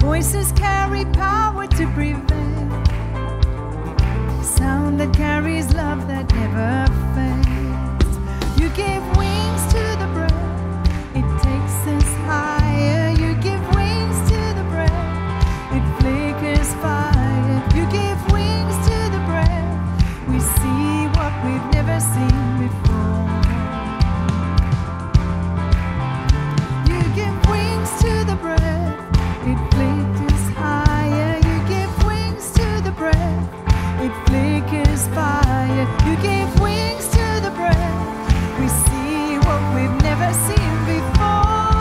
Voices carry power to prevail, sound that carries love that never fades. You give wings to the breath, it takes us higher. You give wings to the breath, it flickers fire. You give wings to the breath, we see what we've never seen before. You give wings to the breath, it flickers higher. You give wings to the breath, it flickers fire. You give wings to the breath, we see what we've never seen before.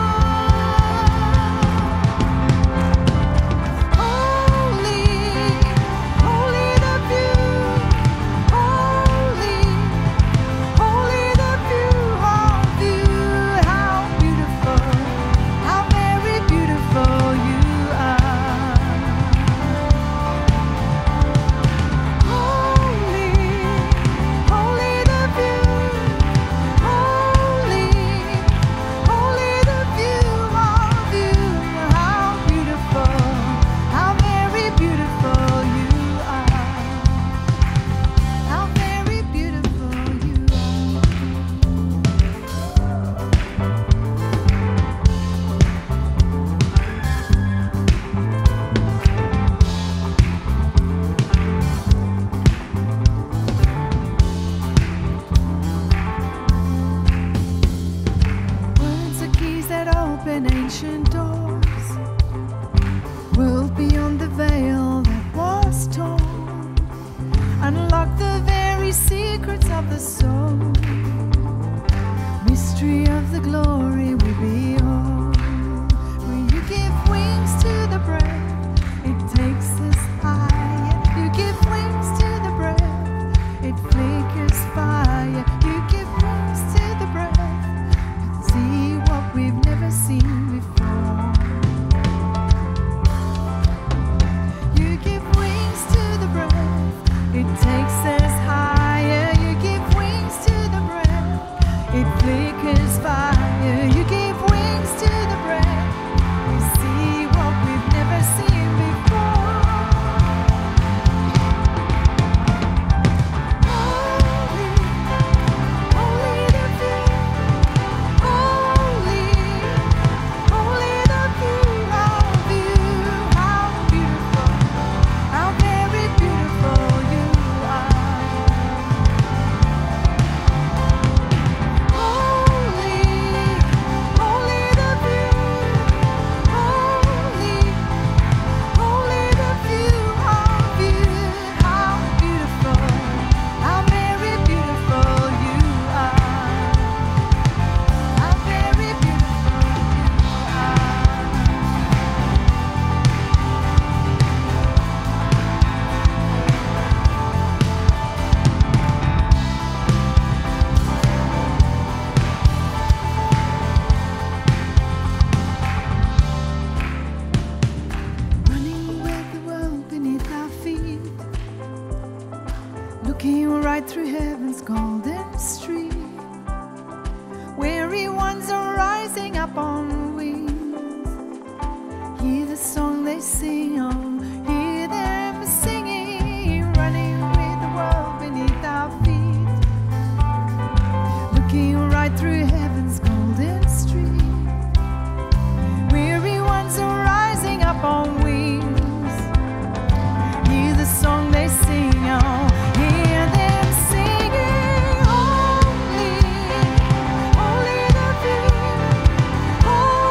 Ancient doors, world beyond the veil that was torn, unlock the very secrets of the soul, mystery of the glory we behold. When you give wings to the breath, it takes us higher. You give wings to the breath, it flickers fire. You give wings to the breath, see what we've never seen before. You give wings to the breath, it takes us higher. You give wings to the breath, it flickers fire. You give wings to the breath, we see what we've never seen before. Looking right through heaven's golden street, weary ones are rising up on wings. Hear the song they sing on, hear them singing, running with the world beneath our feet. Looking right through heaven's golden street, weary ones are rising up on wings. Hear the song they sing on, hear them singing, holy, holy the view, holy.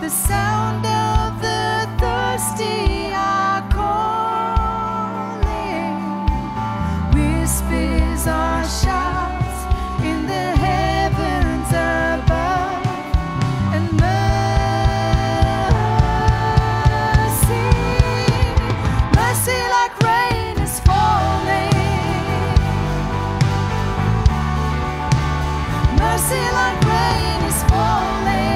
The sound of the thirsty are calling. Whispers are shouts in the heavens above. And mercy, mercy like rain is falling. Mercy like rain is falling.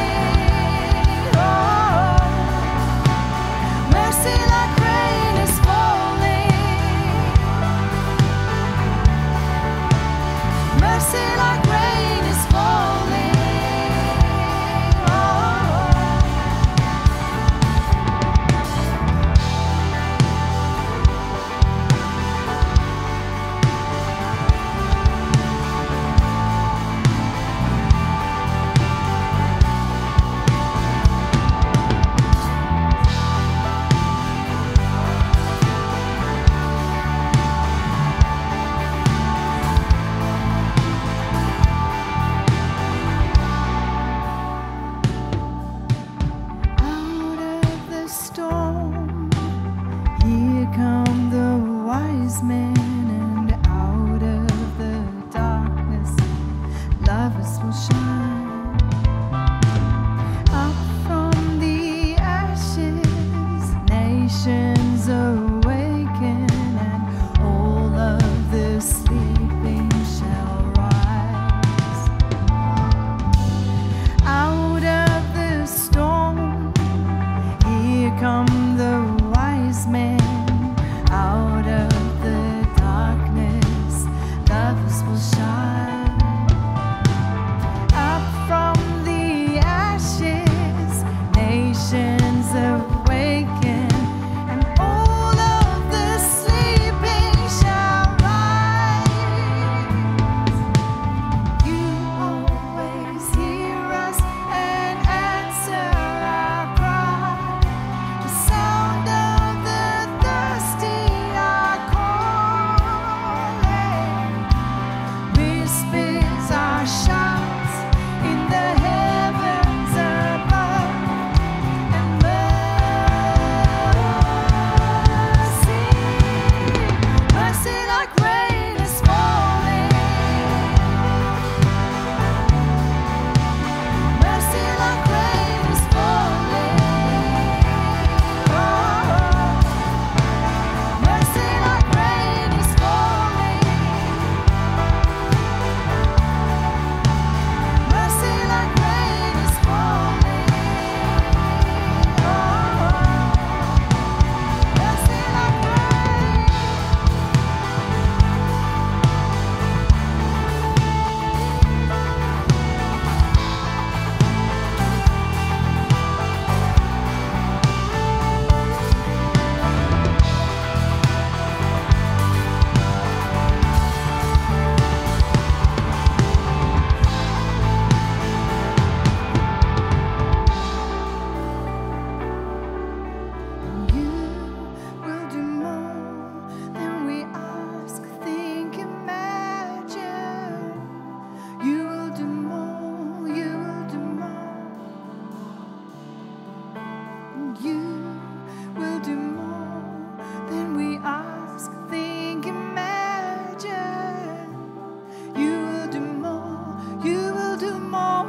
Mercy like rain is falling. Mercy like rain is falling. Out of the storm, here come the wise men, and out of the darkness, lovers will shine. Up from the ashes, nations awaken, and all of the sleeping shall rise. Out of the storm, here come the wise men. Out of the darkness, lovers will shine. Up from the ashes, nations awaken, and all of the sleeping shall rise. You always hear us and answer our cry. The sound of the thirsty are calling. Whispers are shouts in the heavens above. And mercy, mercy like rain is falling. Mercy like rain is falling. Mercy like rain is falling. Mercy like rain is falling. Mercy like rain. You will do more than we ask, think, imagine. You will do more, you will do more. You will do more than we ask, think, imagine. You will do more, you will do more.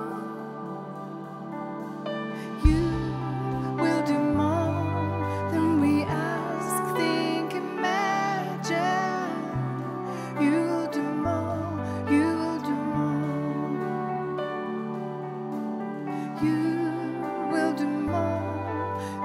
You will do more than we ask, think, imagine. You will do more, you will do more. You will do more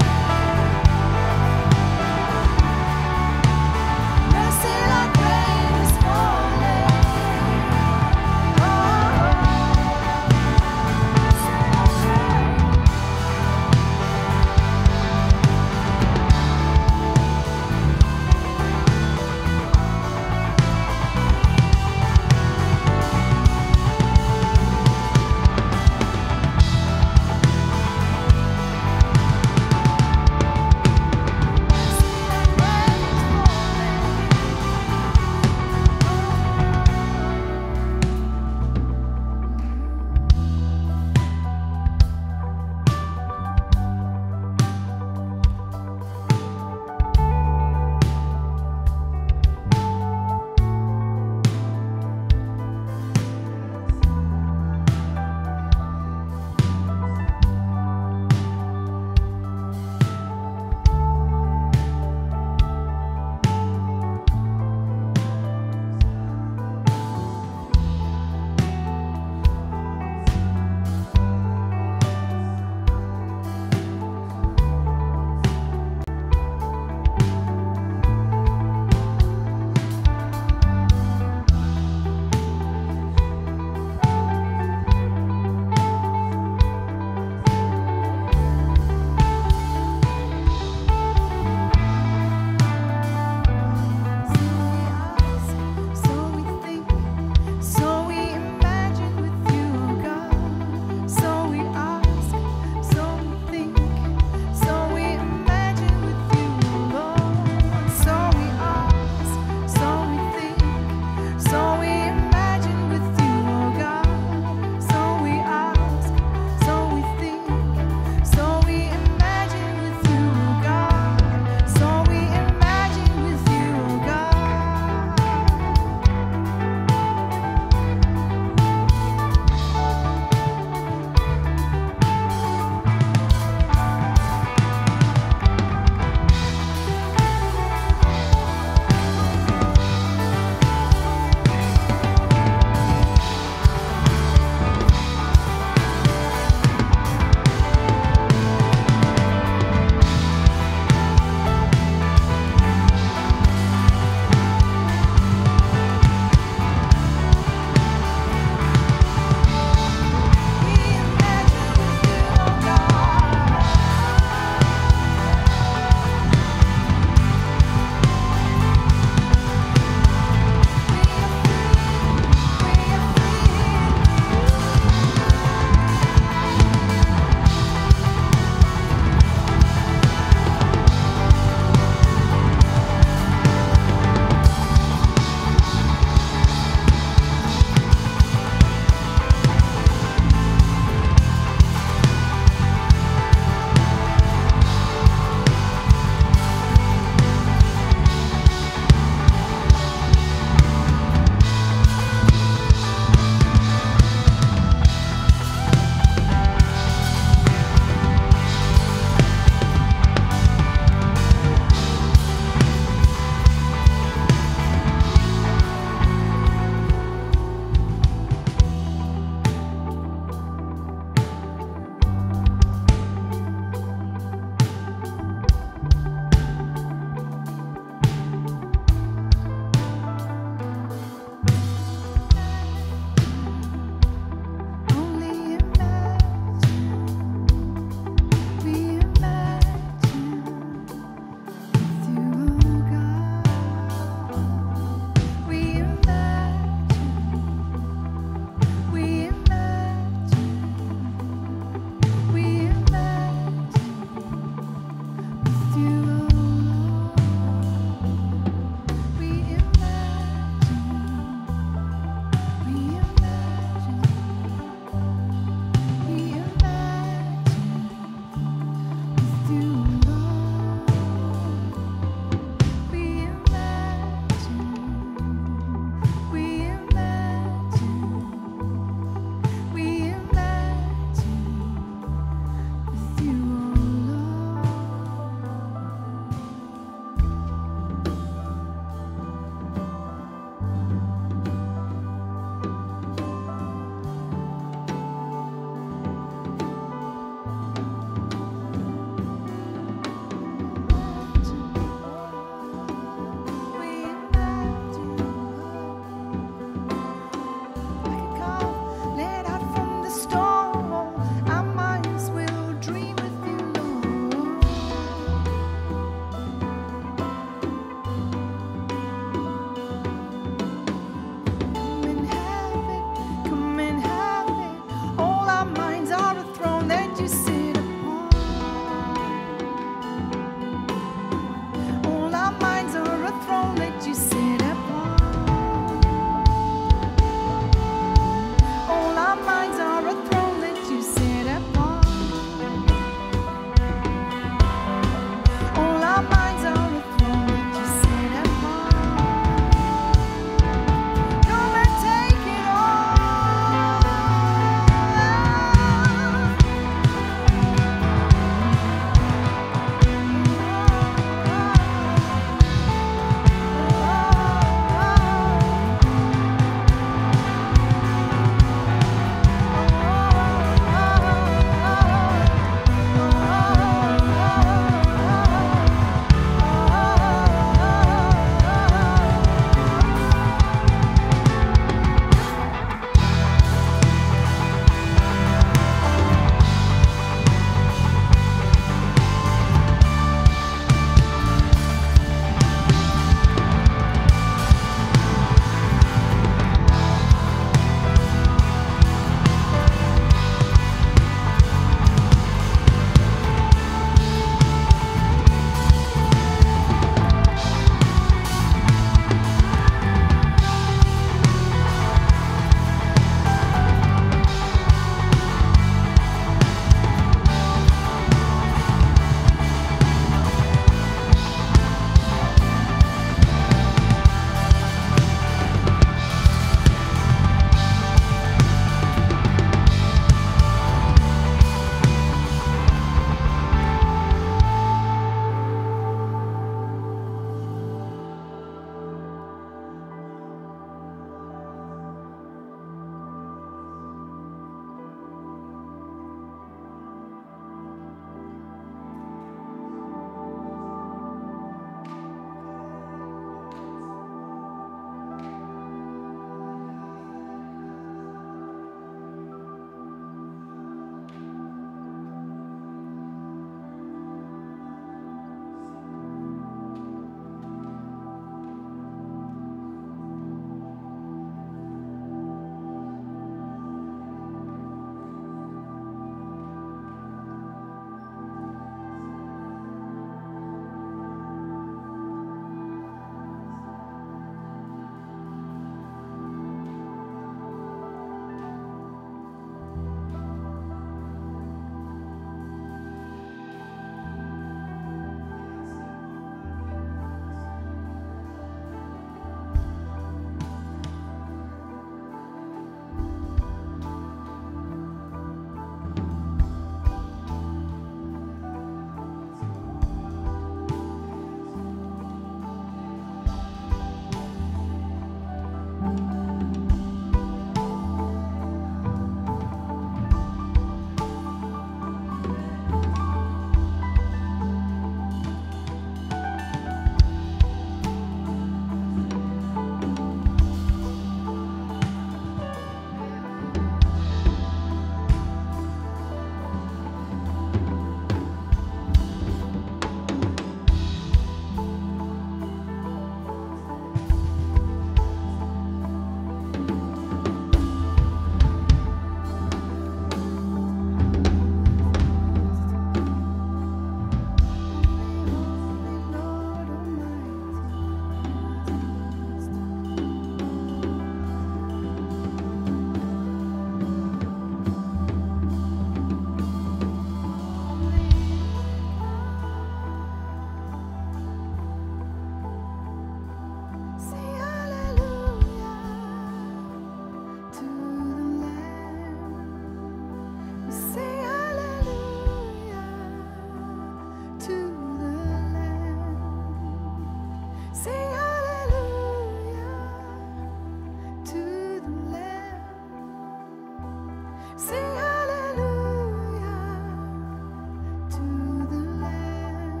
Sing hallelujah to the Lamb.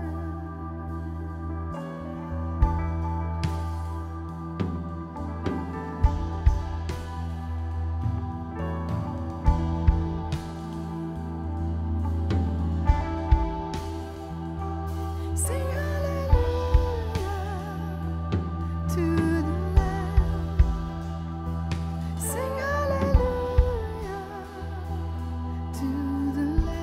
Sing hallelujah to the Lamb. Sing hallelujah to the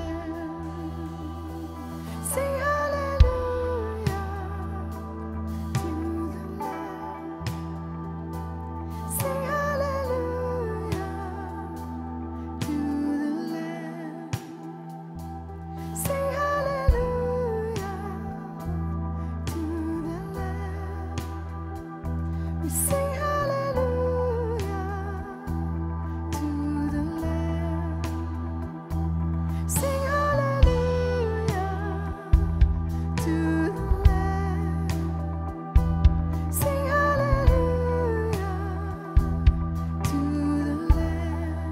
Lamb. Sing hallelujah to the Lamb. Sing hallelujah to the Lamb. Sing hallelujah to the Lamb. We sing hallelujah to the Lamb. Sing hallelujah to the Lamb. Sing hallelujah to the Lamb.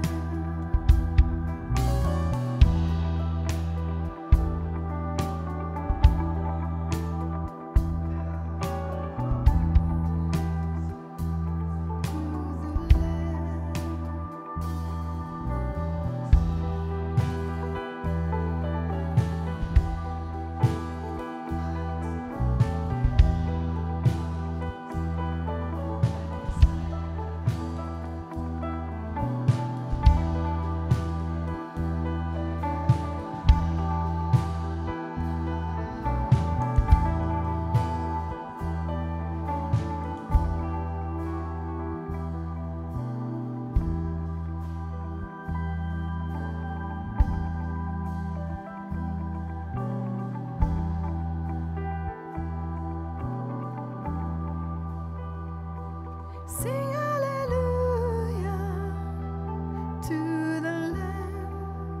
Sing hallelujah to the Lamb.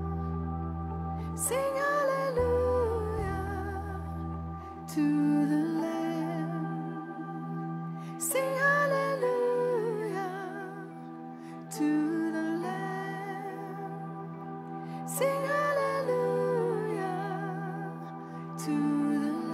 Sing hallelujah to the Lamb. Sing hallelujah to the Lamb. Sing hallelujah to the Lamb.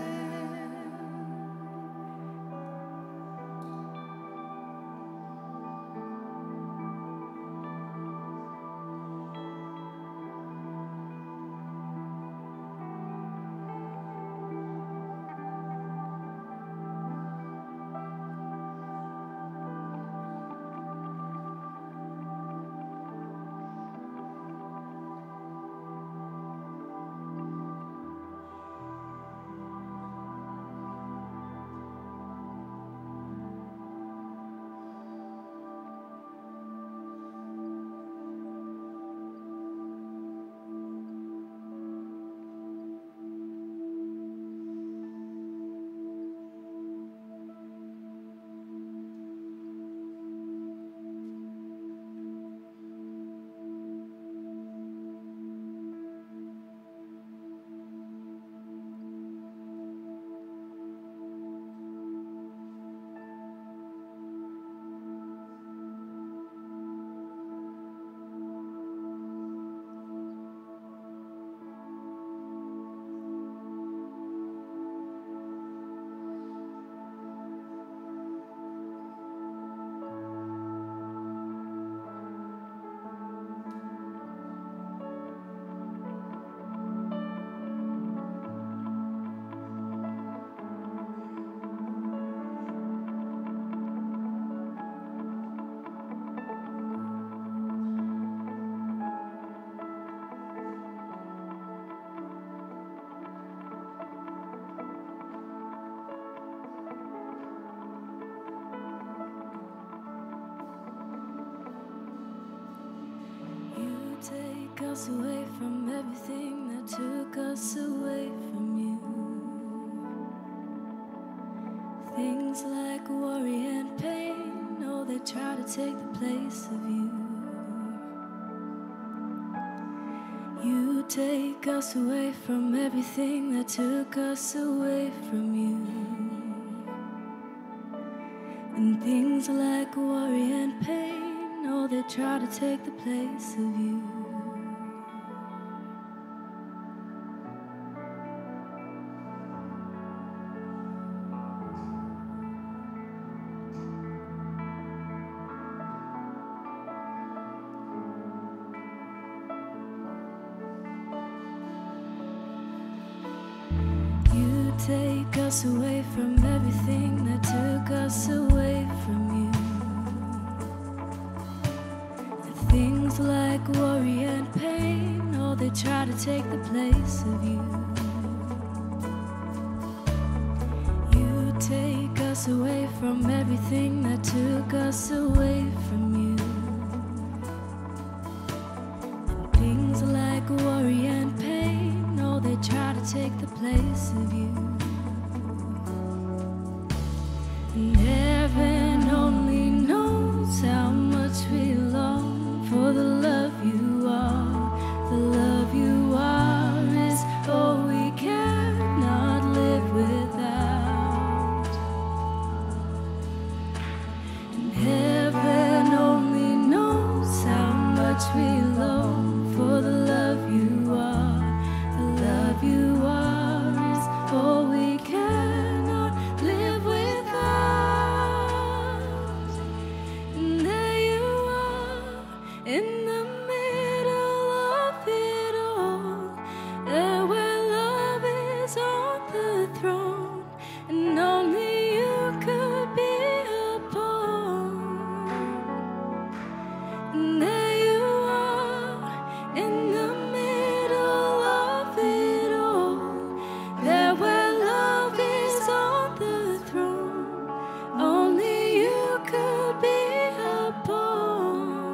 Take us away from everything that took us away from you. Things like worry and pain, oh, they try to take the place of you. You take us away from everything that took us away from you. And things like worry and pain, oh, they try to take the place of you. take us away from everything that took us away from you. And things like worry and pain, oh, they try to take the place of you. You take us away from everything that took us away from you. And things like worry and pain, oh, they try to take the place of you. And heaven only knows how much we long for the love you are. The love you are is all we cannot live without. And heaven only knows how much we long for the love you are. The love you are is all we cannot live without. And there you are in the middle of it all, there where love is on the throne, and only you could be upon. And there you are in the middle of it all, there where love is on the throne, only you could be upon.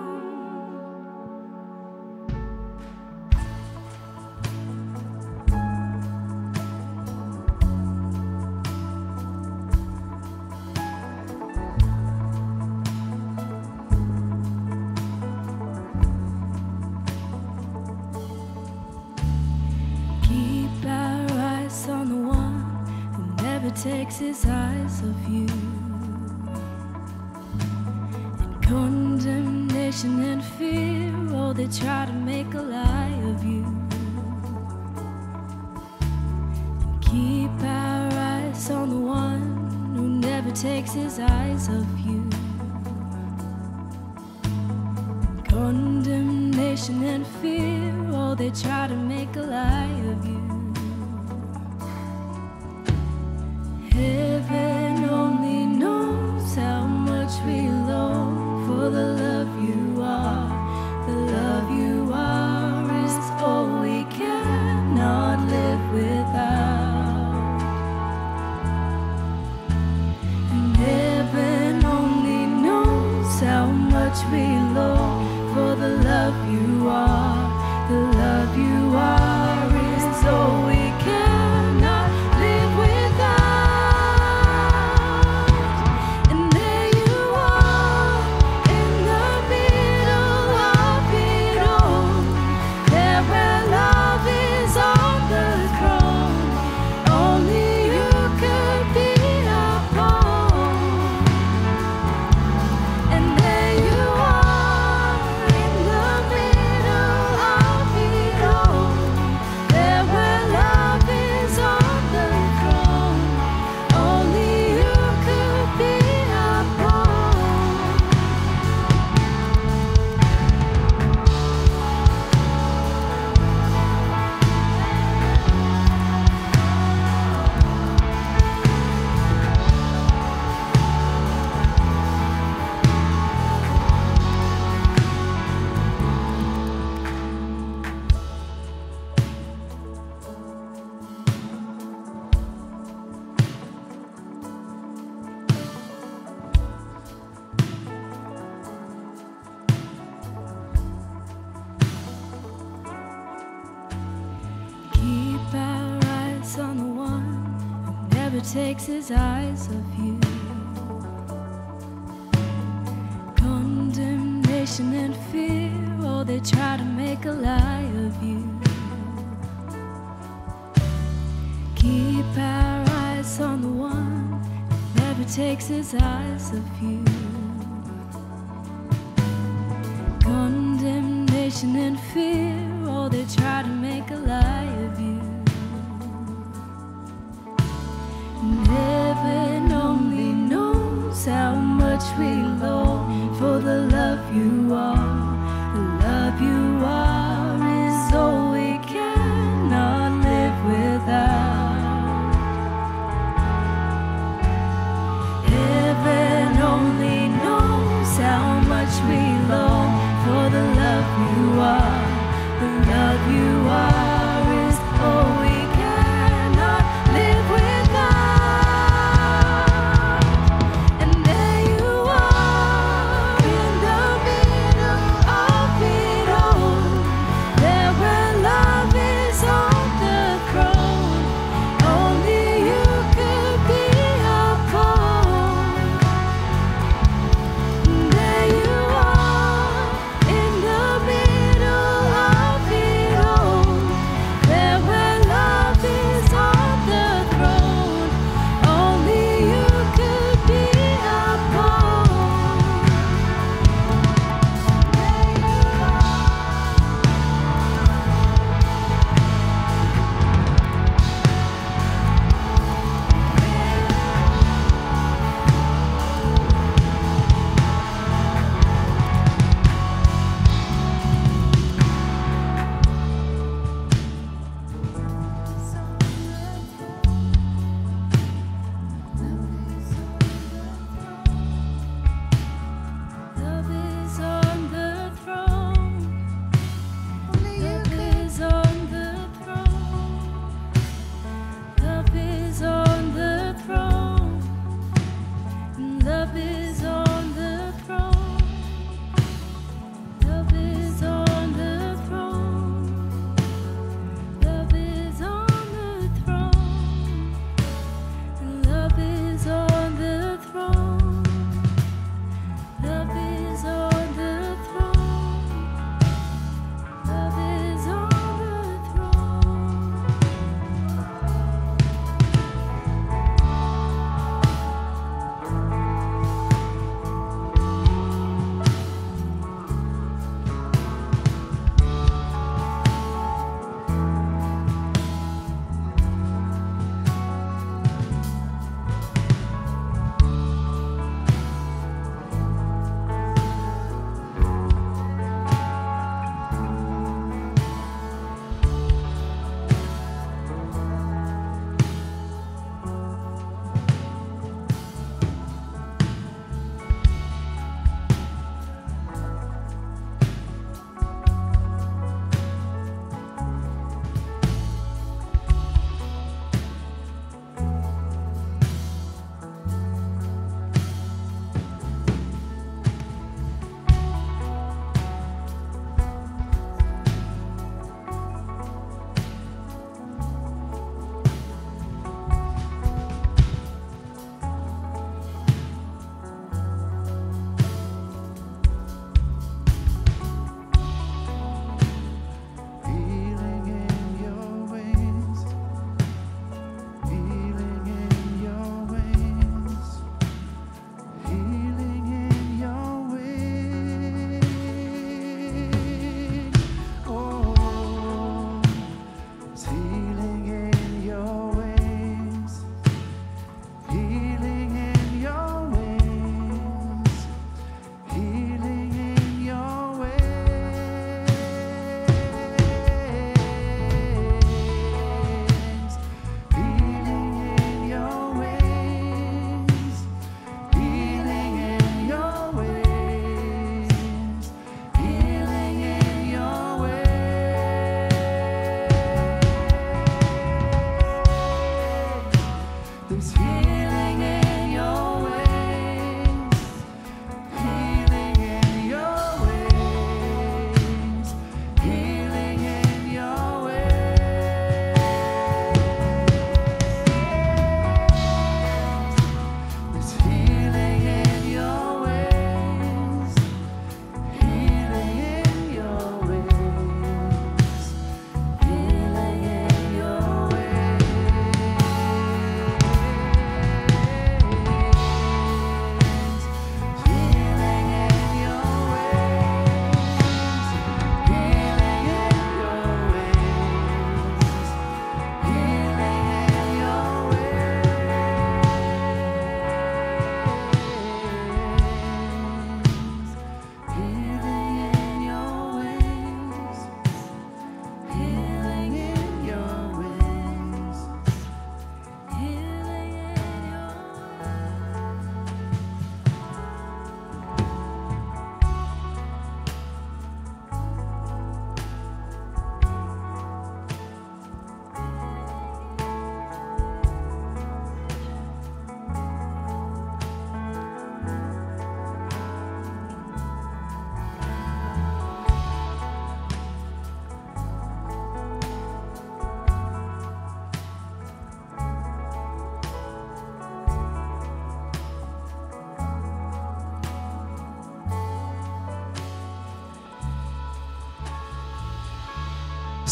Keep our eyes on the one who never takes his eyes off you. And condemnation and fear, oh, they try to make a lie of you. And keep our eyes on the one who never takes his eyes off you. Condemnation and fear, oh, they try to make a lie of you. Heaven only knows how much we long for the love you are. The love you are is all we cannot live without. And heaven only knows how much we long for the love you are. The love you are is all we cannot live without. And there you are in the middle of it all, there where love is on the throne, only you could be upon. And there you are in the middle of it all, there where love is on the throne, only you could be upon. Keep our eyes on the one who never takes his eyes off you. Condemnation and fear, oh, they try to make a lie of you. Keep our eyes on the one who never takes his eyes off you. Condemnation and fear, oh, they try to make a lie of you. And heaven only knows how much we long for the love you are. The love you are is all we cannot live without. much we long for the love you are. The love you are is all we cannot live without. And there you are in the middle of it all, there where love is on the throne. Only you could be our home. There you are in the middle of it all,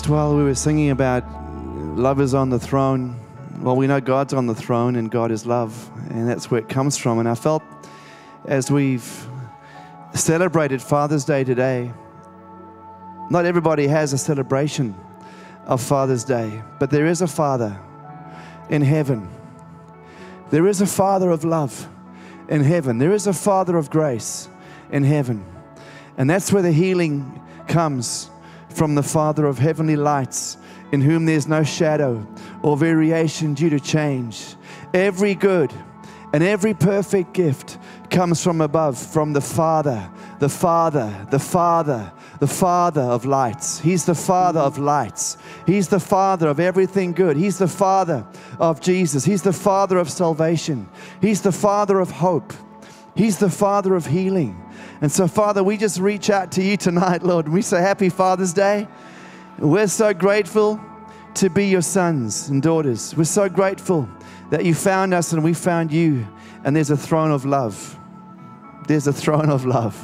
Just while we were singing about love is on the throne, well, we know God's on the throne and God is love, and that's where it comes from. And I felt as we've celebrated Father's Day today, not everybody has a celebration of Father's Day, but there is a Father in heaven. There is a Father of love in heaven. There is a Father of grace in heaven. And that's where the healing comes from, the Father of heavenly lights, in whom there's no shadow or variation due to change. Every good and every perfect gift comes from above, from the Father, the Father, the Father, the Father of lights. He's the Father of lights. He's the Father of everything good. He's the Father of Jesus. He's the Father of salvation. He's the Father of hope. He's the Father of healing. And so, Father, we just reach out to you tonight, Lord, and we say happy Father's Day. We're so grateful to be your sons and daughters. We're so grateful that you found us and we found you. And there's a throne of love. There's a throne of love.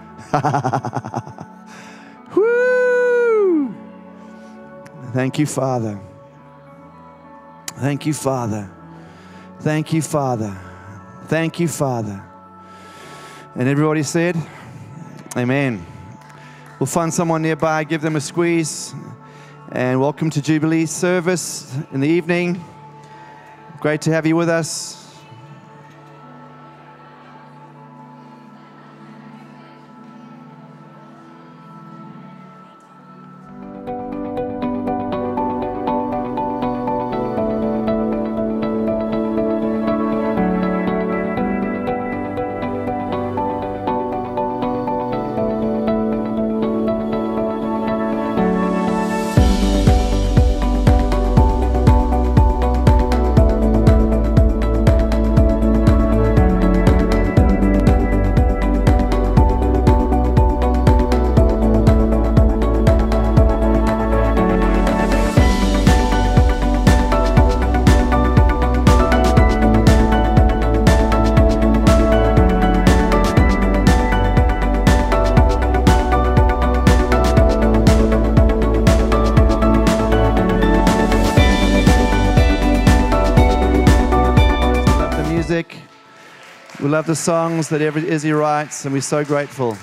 Woo! Thank you, Father. Thank you, Father. Thank you, Father. Thank you, Father. And everybody said, amen. We'll find someone nearby, give them a squeeze. And welcome to Jubilee service in the evening. Great to have you with us. We love the songs that Izzy writes, and we're so grateful.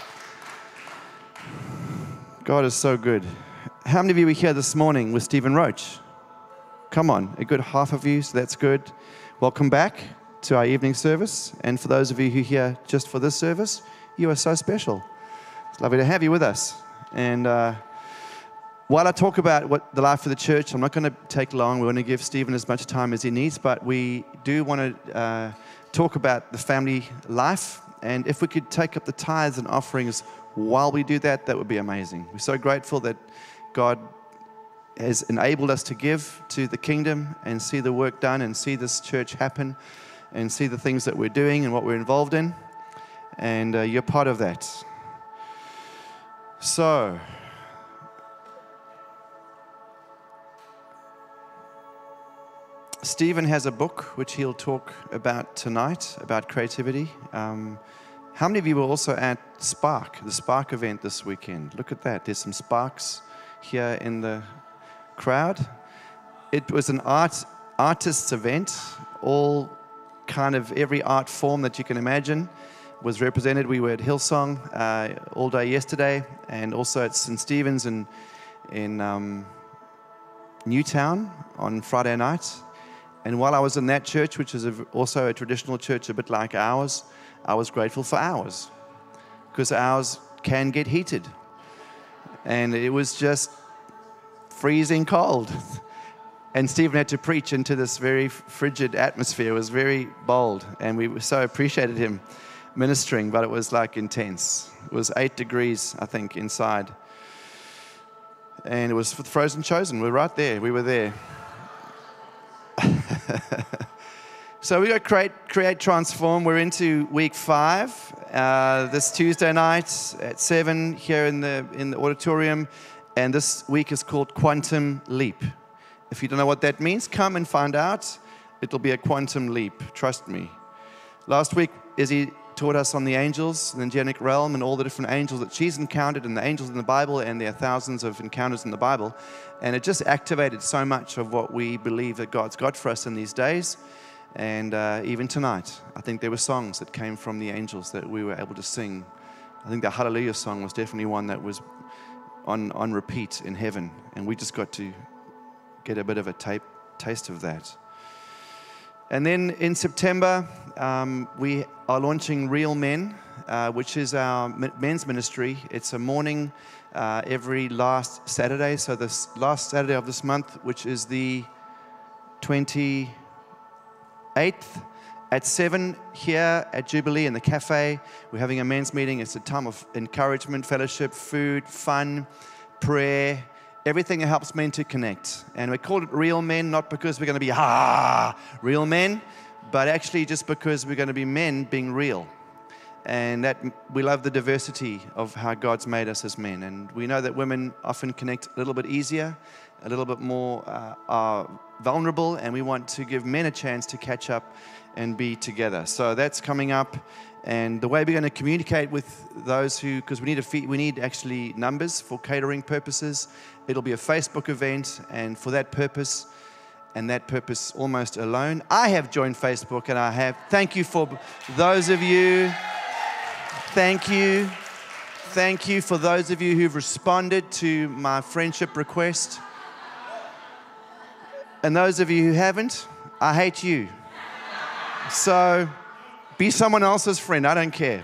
God is so good. How many of you were here this morning with Stephen Roach? Come on, a good half of you, so that's good. Welcome back to our evening service. And for those of you who are here just for this service, you are so special. It's lovely to have you with us. And while I talk about what the life of the church, I'm not going to take long. We want to give Stephen as much time as he needs, but we do want to talk about the family life. And if we could take up the tithes and offerings while we do that, that would be amazing. We're so grateful that God has enabled us to give to the kingdom and see the work done and see this church happen and see the things that we're doing and what we're involved in. And you're part of that. So, Stephen has a book which he'll talk about tonight, about creativity. How many of you were also at Spark, the Spark event this weekend? Look at that. There's some sparks here in the crowd. It was an artist's event. All kind of every art form that you can imagine was represented. We were at Hillsong all day yesterday, and also at St. Stephen's in Newtown on Friday night. And while I was in that church, which is also a traditional church a bit like ours, I was grateful for ours, because ours can get heated. And it was just freezing cold. And Stephen had to preach into this very frigid atmosphere. It was very bold, and we so appreciated him ministering, but it was like intense. It was 8 degrees, I think, inside. And it was for the Frozen Chosen. We're right there. We were there. So we got create, transform. We're into week 5. This Tuesday night at 7 here in the auditorium, and this week is called Quantum Leap. If you don't know what that means, come and find out. It'll be a quantum leap. Trust me. Last week, Izzy taught us on the angels, the angelic realm, and all the different angels that she's encountered, and the angels in the Bible, and there are thousands of encounters in the Bible. And it just activated so much of what we believe that God's got for us in these days. And even tonight, I think there were songs that came from the angels that we were able to sing. I think the Hallelujah song was definitely one that was on repeat in heaven. And we just got to get a bit of a taste of that. And then in September, we are launching Real Men, which is our men's ministry. It's a morning every last Saturday. So this last Saturday of this month, which is the 28th, at 7 here at Jubilee in the cafe. We're having a men's meeting. It's a time of encouragement, fellowship, food, fun, prayer, everything that helps men to connect. And we call it Real Men, not because we're going to be, real men, but actually just because we're going to be men being real. And that we love the diversity of how God's made us as men. And we know that women often connect a little bit easier, a little bit more vulnerable, and we want to give men a chance to catch up and be together. So that's coming up. And the way we're going to communicate with those who, because we need actually numbers for catering purposes. It'll be a Facebook event, and for that purpose, and that purpose almost alone, I have joined Facebook, and thank you for those of you. Thank you. Thank you for those of you who've responded to my friendship request. And those of you who haven't, I hate you. So be someone else's friend. I don't care.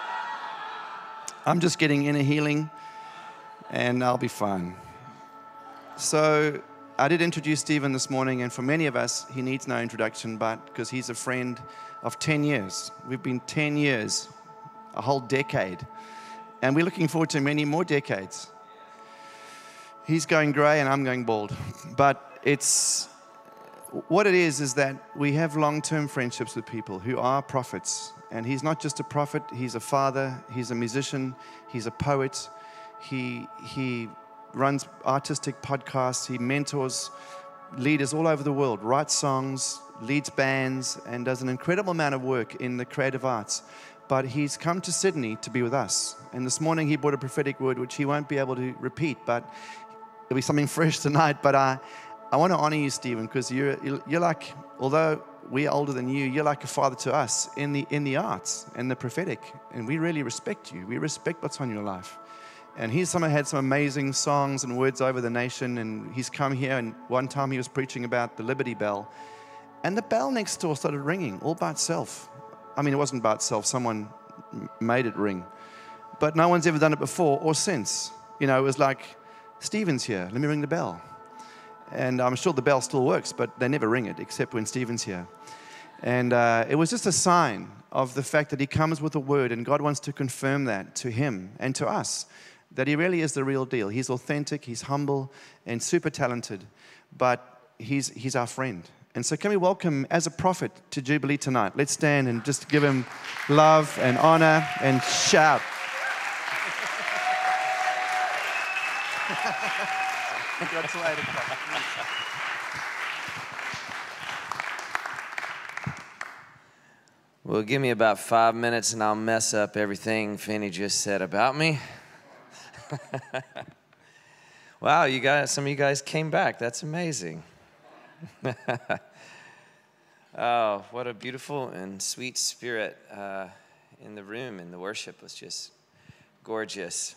I'm just getting inner healing, and I'll be fine. So I did introduce Stephen this morning, and for many of us, he needs no introduction, but because he's a friend of 10 years. We've been 10 years, a whole decade, and we're looking forward to many more decades. He's going grey, and I'm going bald. But what it is that we have long-term friendships with people who are prophets. And he's not just a prophet, he's a father, he's a musician, he's a poet. He runs artistic podcasts, he mentors leaders all over the world, writes songs, leads bands, and does an incredible amount of work in the creative arts. But he's come to Sydney to be with us. And this morning he brought a prophetic word, which he won't be able to repeat, but it'll be something fresh tonight. But I want to honor you, Stephen, because you're like, although we're older than you, you're like a father to us in the arts and the prophetic. And we really respect you. We respect what's on your life. And he's someone had some amazing songs and words over the nation. And he's come here, and one time he was preaching about the Liberty Bell. And the bell next door started ringing all by itself. I mean, it wasn't by itself. Someone made it ring. But no one's ever done it before or since. You know, it was like, Stephen's here. Let me ring the bell. And I'm sure the bell still works, but they never ring it except when Stephen's here. And it was just a sign of the fact that he comes with a word, and God wants to confirm that to him and to us, that he really is the real deal. He's authentic, he's humble, and super talented, but he's our friend. And so can we welcome as a prophet to Jubilee tonight? Let's stand and just give him love and honor and shout. Well, give me about 5 minutes and I'll mess up everything Finney just said about me. Wow, some of you guys came back. That's amazing. Oh, what a beautiful and sweet spirit in the room, and the worship was just gorgeous.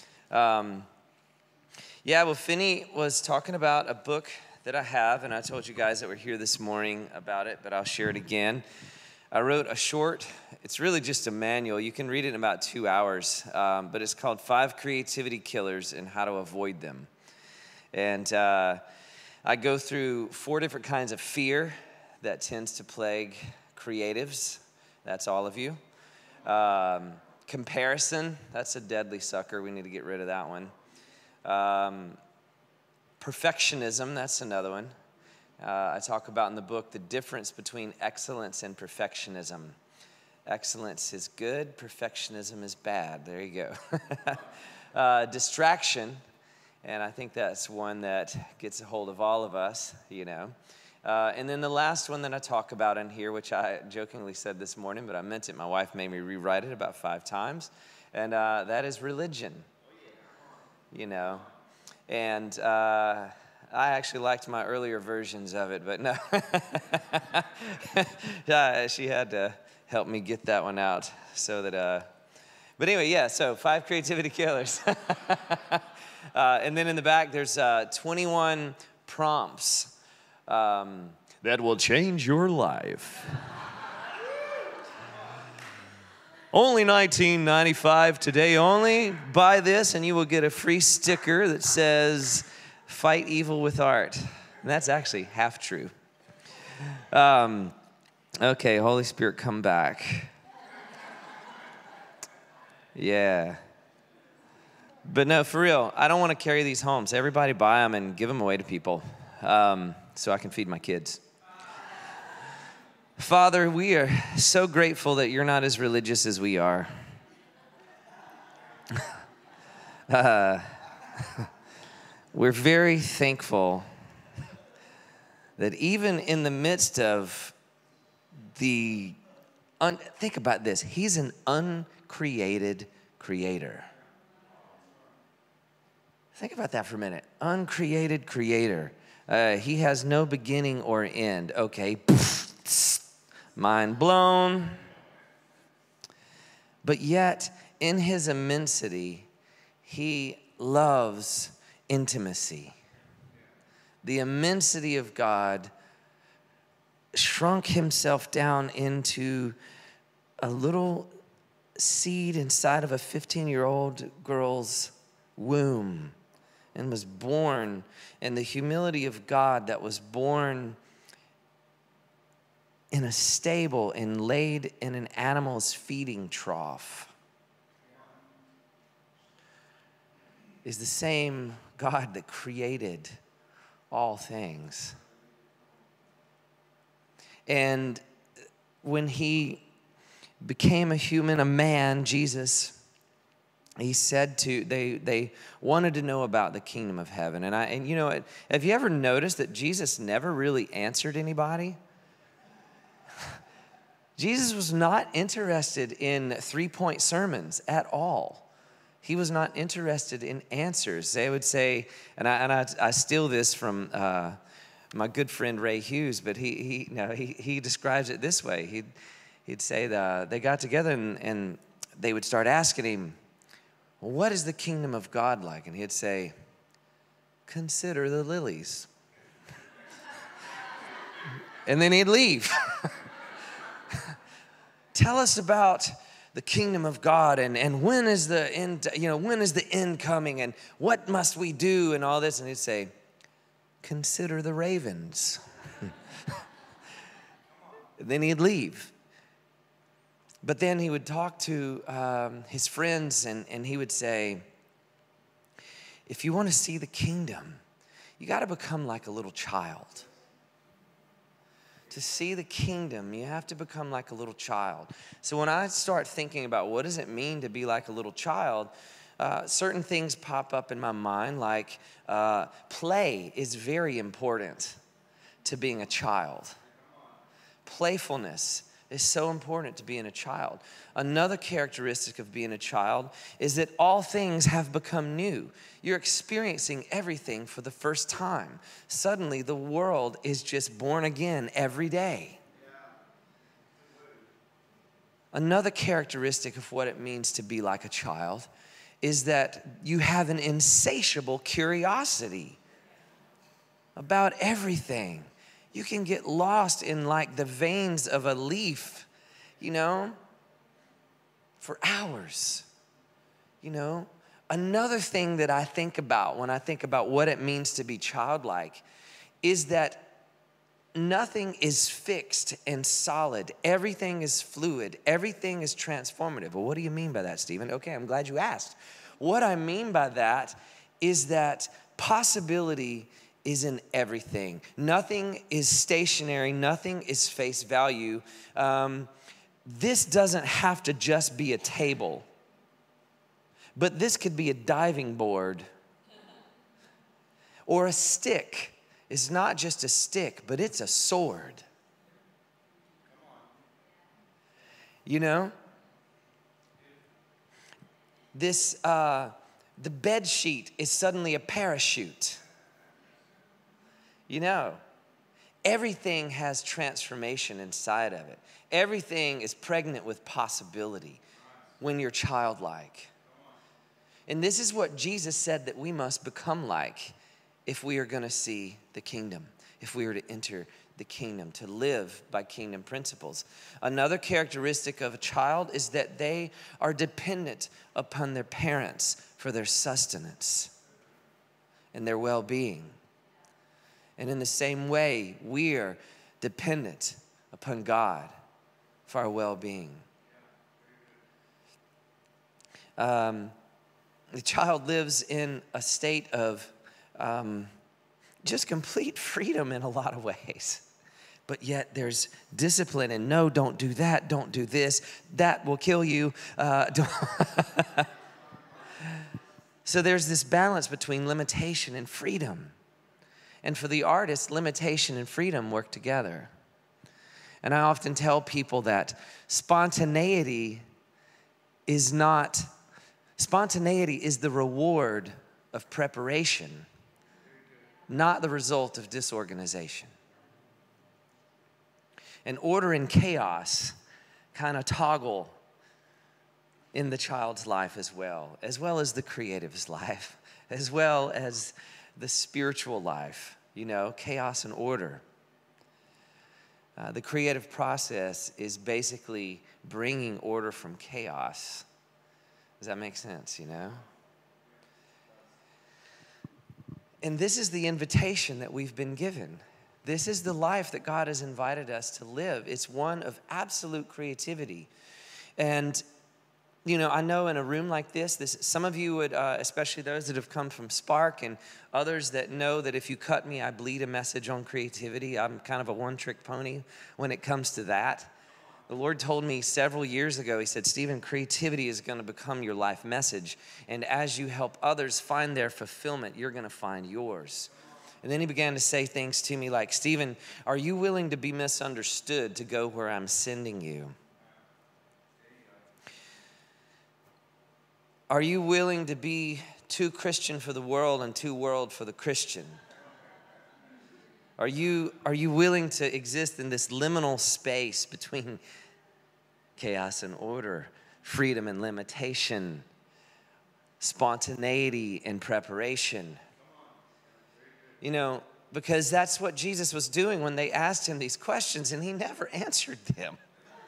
Yeah, well, Finney was talking about a book that I have, and I told you guys that we're here this morning about it, but I'll share it again. I wrote a short, it's really just a manual. You can read it in about 2 hours, but it's called 5 Creativity Killers and How to Avoid Them. And I go through 4 different kinds of fear that tends to plague creatives. That's all of you. Comparison, that's a deadly sucker. We need to get rid of that one. Perfectionism, that's another one. I talk about in the book the difference between excellence and perfectionism. Excellence is good, perfectionism is bad. There you go. Distraction, and I think that's one that gets a hold of all of us, you know. And then the last one that I talk about in here, which I jokingly said this morning, but I meant it. My wife made me rewrite it about 5 times. And that is religion, you know. And I actually liked my earlier versions of it, but no. Yeah, she had to help me get that one out so that, but anyway, yeah, so 5 creativity killers. And then in the back, there's 21 prompts that will change your life. Only $19.95 today only. Buy this and you will get a free sticker that says, "Fight evil with art." And that's actually half true. Okay, Holy Spirit, come back. Yeah. But no, for real, I don't want to carry these home. So everybody buy them and give them away to people so I can feed my kids. Father, we are so grateful that you're not as religious as we are. We're very thankful that even in the midst of think about this, he's an uncreated creator. Think about that for a minute. Uncreated creator. He has no beginning or end. Okay, mind blown. But yet, in his immensity, he loves intimacy. The immensity of God shrunk himself down into a little seed inside of a 15-year-old girl's womb and was born, and the humility of God that was born in a stable and laid in an animal's feeding trough is the same God that created all things. And when he became a human, a man, Jesus, he said they wanted to know about the kingdom of heaven. And you know, have you ever noticed that Jesus never really answered anybody? Jesus was not interested in 3-point sermons at all. He was not interested in answers. They would say, and I steal this from my good friend Ray Hughes, but he describes it this way. He'd say they got together and they would start asking him, "Well, what is the kingdom of God like?" And he'd say, "Consider the lilies." And then he'd leave. Tell us about the kingdom of God and when is the end, when is the end coming and what must we do and all this. And he'd say, "Consider the ravens." Then he'd leave. But then he would talk to his friends and he would say, "If you want to see the kingdom, you got to become like a little child. To see the kingdom, you have to become like a little child." So when I start thinking about what does it mean to be like a little child, certain things pop up in my mind, like play is very important to being a child. Playfulness is so important to being a child. Another characteristic of being a child is that all things have become new. You're experiencing everything for the first time. Suddenly, the world is just born again every day. Another characteristic of what it means to be like a child is that you have an insatiable curiosity about everything. You can get lost in like the veins of a leaf, for hours, Another thing that I think about when I think about what it means to be childlike is that nothing is fixed and solid. Everything is fluid. Everything is transformative. Well, what do you mean by that, Stephen? Okay, I'm glad you asked. What I mean by that is that possibility is in everything. Nothing is stationary. Nothing is face value. This doesn't have to just be a table, but this could be a diving board or a stick. is not just a stick, but it's a sword. You know? The bed sheet is suddenly a parachute. You know, everything has transformation inside of it. Everything is pregnant with possibility when you're childlike. And this is what Jesus said that we must become like if we are going to see the kingdom, if we are to enter the kingdom, to live by kingdom principles. Another characteristic of a child is that they are dependent upon their parents for their sustenance and their well-being. And in the same way, we are dependent upon God for our well-being. The child lives in a state of just complete freedom in a lot of ways. But yet there's discipline and no, don't do that, don't do this, that will kill you. So there's this balance between limitation and freedom. And for the artist, limitation and freedom work together. And I often tell people that spontaneity is the reward of preparation, not the result of disorganization. And order and chaos kind of toggle in the child's life as well as the creative's life, as well as the spiritual life, you know, chaos and order. The creative process is basically bringing order from chaos. Does that make sense, you know? And this is the invitation that we've been given. This is the life that God has invited us to live. It's one of absolute creativity. And, you know, I know in a room like this some of you would, especially those that have come from Spark and others that know that if you cut me, I bleed a message on creativity. I'm kind of a one-trick pony when it comes to that. The Lord told me several years ago, he said, Stephen, creativity is going to become your life message. And as you help others find their fulfillment, you're going to find yours. And then he began to say things to me like, Stephen, are you willing to be misunderstood to go where I'm sending you? Are you willing to be too Christian for the world and too world for the Christian? Are you willing to exist in this liminal space between chaos and order, freedom and limitation, spontaneity and preparation? You know, because that's what Jesus was doing when they asked him these questions, and he never answered them.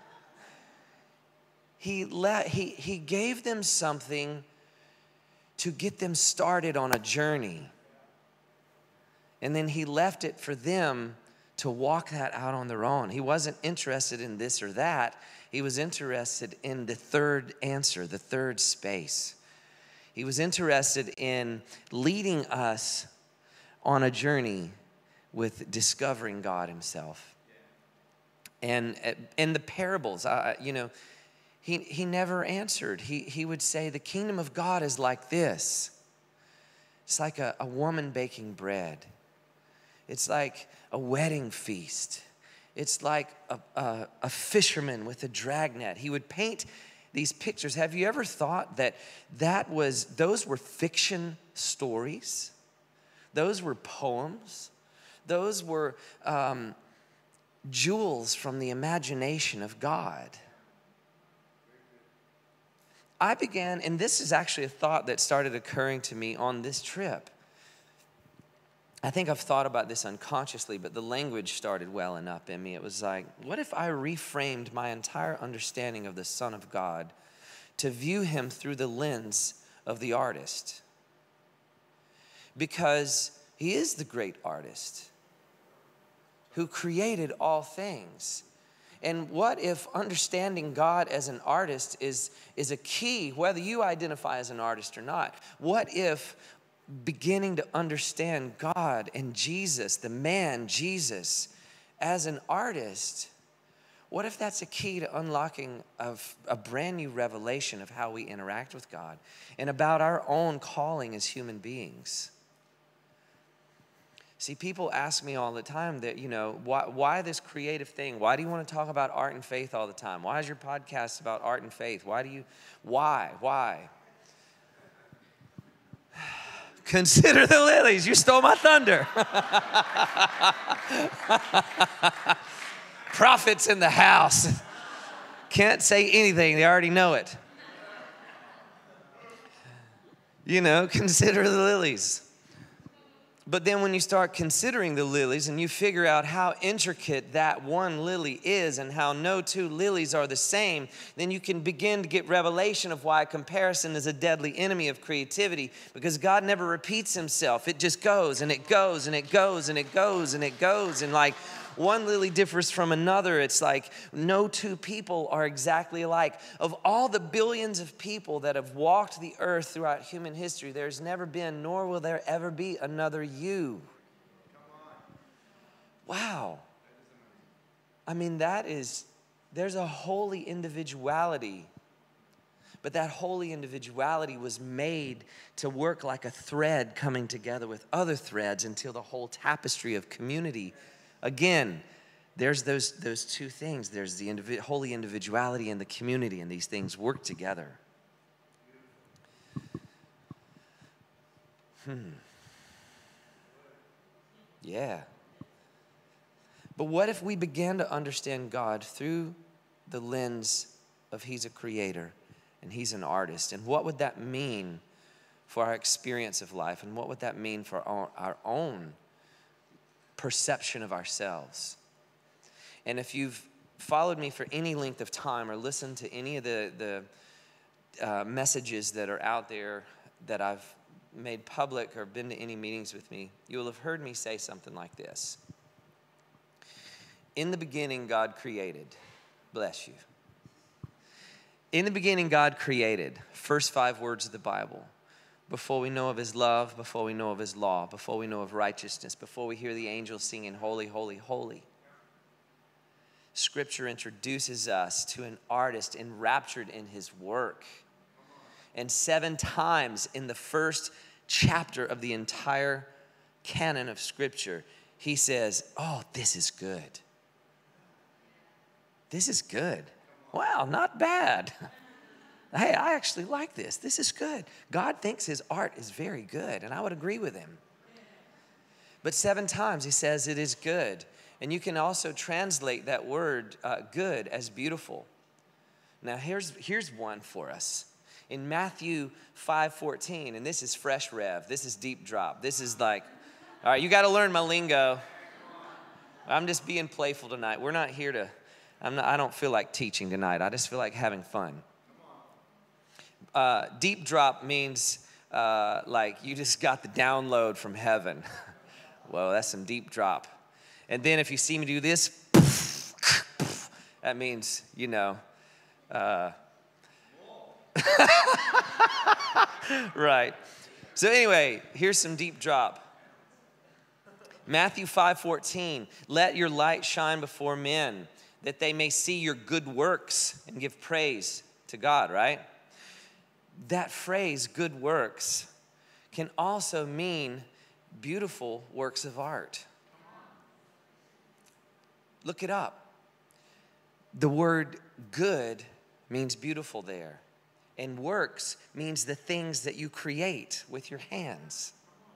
He gave them something to get them started on a journey. And then he left it for them to walk that out on their own. He wasn't interested in this or that. He was interested in the third answer, the third space. He was interested in leading us on a journey with discovering God himself. And in the parables, you know, he never answered. He would say, the kingdom of God is like this. It's like a woman baking bread. It's like a wedding feast. It's like a fisherman with a dragnet. He would paint these pictures. Have you ever thought that those were fiction stories? Those were poems. Those were jewels from the imagination of God. I began, and this is actually a thought that started occurring to me on this trip. I think I've thought about this unconsciously, but the language started welling up in me. It was like, what if I reframed my entire understanding of the Son of God to view him through the lens of the artist? Because he is the great artist who created all things. And what if understanding God as an artist is a key, whether you identify as an artist or not? What if beginning to understand God and Jesus, the man Jesus, as an artist, what if that's a key to unlocking of a brand new revelation of how we interact with God and about our own calling as human beings? See, people ask me all the time that, why this creative thing? Why do you want to talk about art and faith all the time? Why is your podcast about art and faith? Why? Consider the lilies. You stole my thunder. Prophets in the house. Can't say anything. They already know it. Consider the lilies. But then when you start considering the lilies and you figure out how intricate that one lily is and how no two lilies are the same, then you can begin to get revelation of why comparison is a deadly enemy of creativity, because God never repeats himself. It just goes and it goes and it goes and it goes and it goes. And like one lily differs from another. It's like no two people are exactly alike. Of all the billions of people that have walked the earth throughout human history, there's never been, nor will there ever be, another you. Wow. I mean, there's a holy individuality, but that holy individuality was made to work like a thread coming together with other threads until the whole tapestry of community. Again, there's those two things. There's the holy individuality and the community, and these things work together. Yeah. But what if we began to understand God through the lens of he's a creator and he's an artist? And what would that mean for our experience of life? And what would that mean for our own perception of ourselves? And if you've followed me for any length of time or listened to any of the messages that are out there that I've made public or been to any meetings with me, you will have heard me say something like this. In the beginning, God created. Bless you. In the beginning, God created. First 5 words of the Bible. Before we know of his love, before we know of his law, before we know of righteousness, before we hear the angels singing, holy, holy, holy. Scripture introduces us to an artist enraptured in his work. And 7 times in the first chapter of the entire canon of Scripture, he says, oh, this is good. This is good. Wow, not bad. Hey, I actually like this. This is good. God thinks his art is very good, and I would agree with him. But 7 times he says it is good. And you can also translate that word good as beautiful. Now, here's one for us. In Matthew 5:14, and this is fresh rev. This is deep drop. This is like, all right, you got to learn my lingo. I'm just being playful tonight. We're not here to, I don't feel like teaching tonight. I just feel like having fun. Deep drop means like you just got the download from heaven. Whoa, that's some deep drop. And then if you see me do this, that means, right. So anyway, here's some deep drop. Matthew 5:14, let your light shine before men, that they may see your good works and give praise to God, right? That phrase, good works, can also mean beautiful works of art. Look it up. The word good means beautiful there. And works means the things that you create with your hands.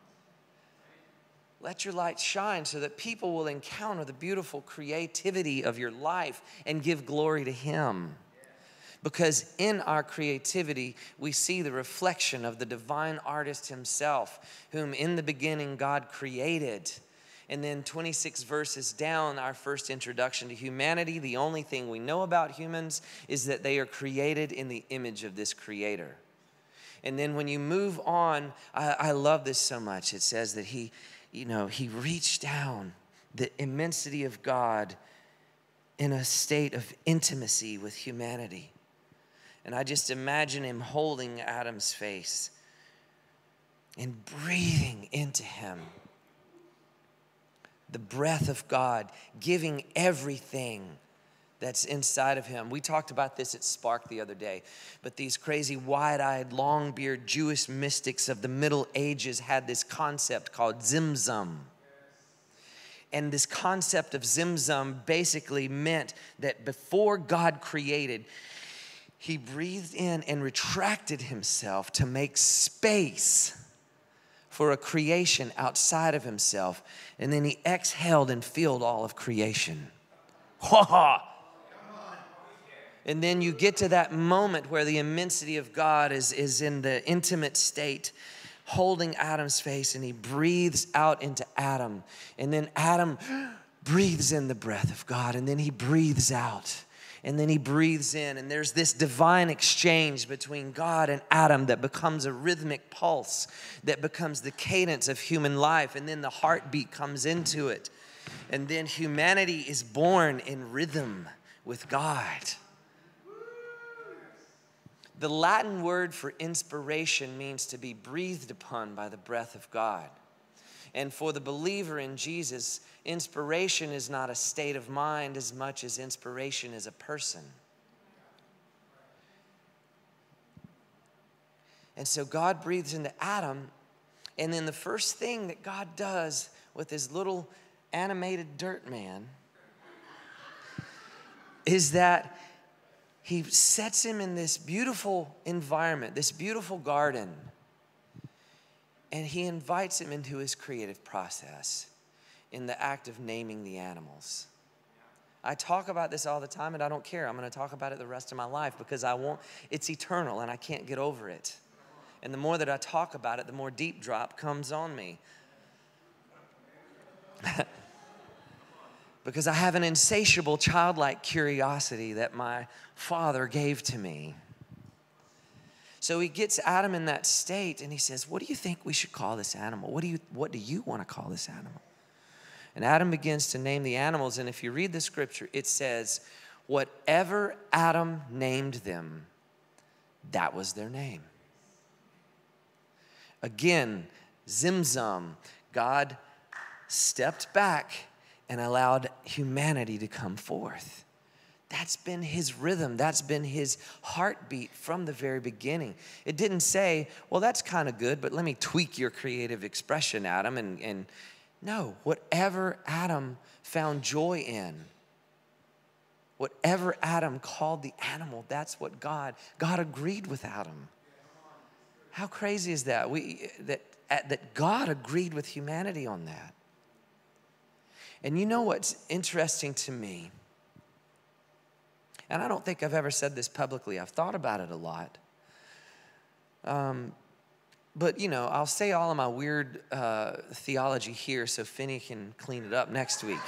Let your light shine so that people will encounter the beautiful creativity of your life and give glory to him. Because in our creativity, we see the reflection of the divine artist himself, whom in the beginning God created. And then 26 verses down, our first introduction to humanity, the only thing we know about humans is that they are created in the image of this creator. And then when you move on, I love this so much. It says that he reached down the immensity of God in a state of intimacy with humanity. And I just imagine him holding Adam's face and breathing into him the breath of God, giving everything that's inside of him. We talked about this at Spark the other day, but these crazy wide-eyed, long-beard Jewish mystics of the Middle Ages had this concept called zimzum. And this concept of Zimzum basically meant that before God created, he breathed in and retracted himself to make space for a creation outside of himself. And then he exhaled and filled all of creation. Ha ha! And then you get to that moment where the immensity of God is in the intimate state, holding Adam's face, and he breathes out into Adam. And then Adam breathes in the breath of God, and then he breathes out. And then he breathes in, and there's this divine exchange between God and Adam that becomes a rhythmic pulse, that becomes the cadence of human life, and then the heartbeat comes into it. And then humanity is born in rhythm with God. The Latin word for inspiration means to be breathed upon by the breath of God. And for the believer in Jesus, inspiration is not a state of mind as much as inspiration is a person. And so God breathes into Adam, and then the first thing that God does with his little animated dirt man is that he sets him in this beautiful environment, this beautiful garden, and he invites him into his creative process in the act of naming the animals. I talk about this all the time, and I don't care. I'm going to talk about it the rest of my life because it's eternal, and I can't get over it. And the more that I talk about it, the more deep drop comes on me. Because I have an insatiable childlike curiosity that my Father gave to me. So he gets Adam in that state and he says, what do you think we should call this animal? What do you want to call this animal? And Adam begins to name the animals, and if you read the scripture, it says, whatever Adam named them, that was their name. Again, Zimzum, God stepped back and allowed humanity to come forth. That's been his rhythm. That's been his heartbeat from the very beginning. It didn't say, well, that's kind of good, but let me tweak your creative expression, Adam. And no, whatever Adam found joy in, whatever Adam called the animal, that's what God agreed with Adam. How crazy is that? That God agreed with humanity on that. And you know what's interesting to me? And I don't think I've ever said this publicly. I've thought about it a lot. But, you know, I'll say all of my weird theology here so Finney can clean it up next week.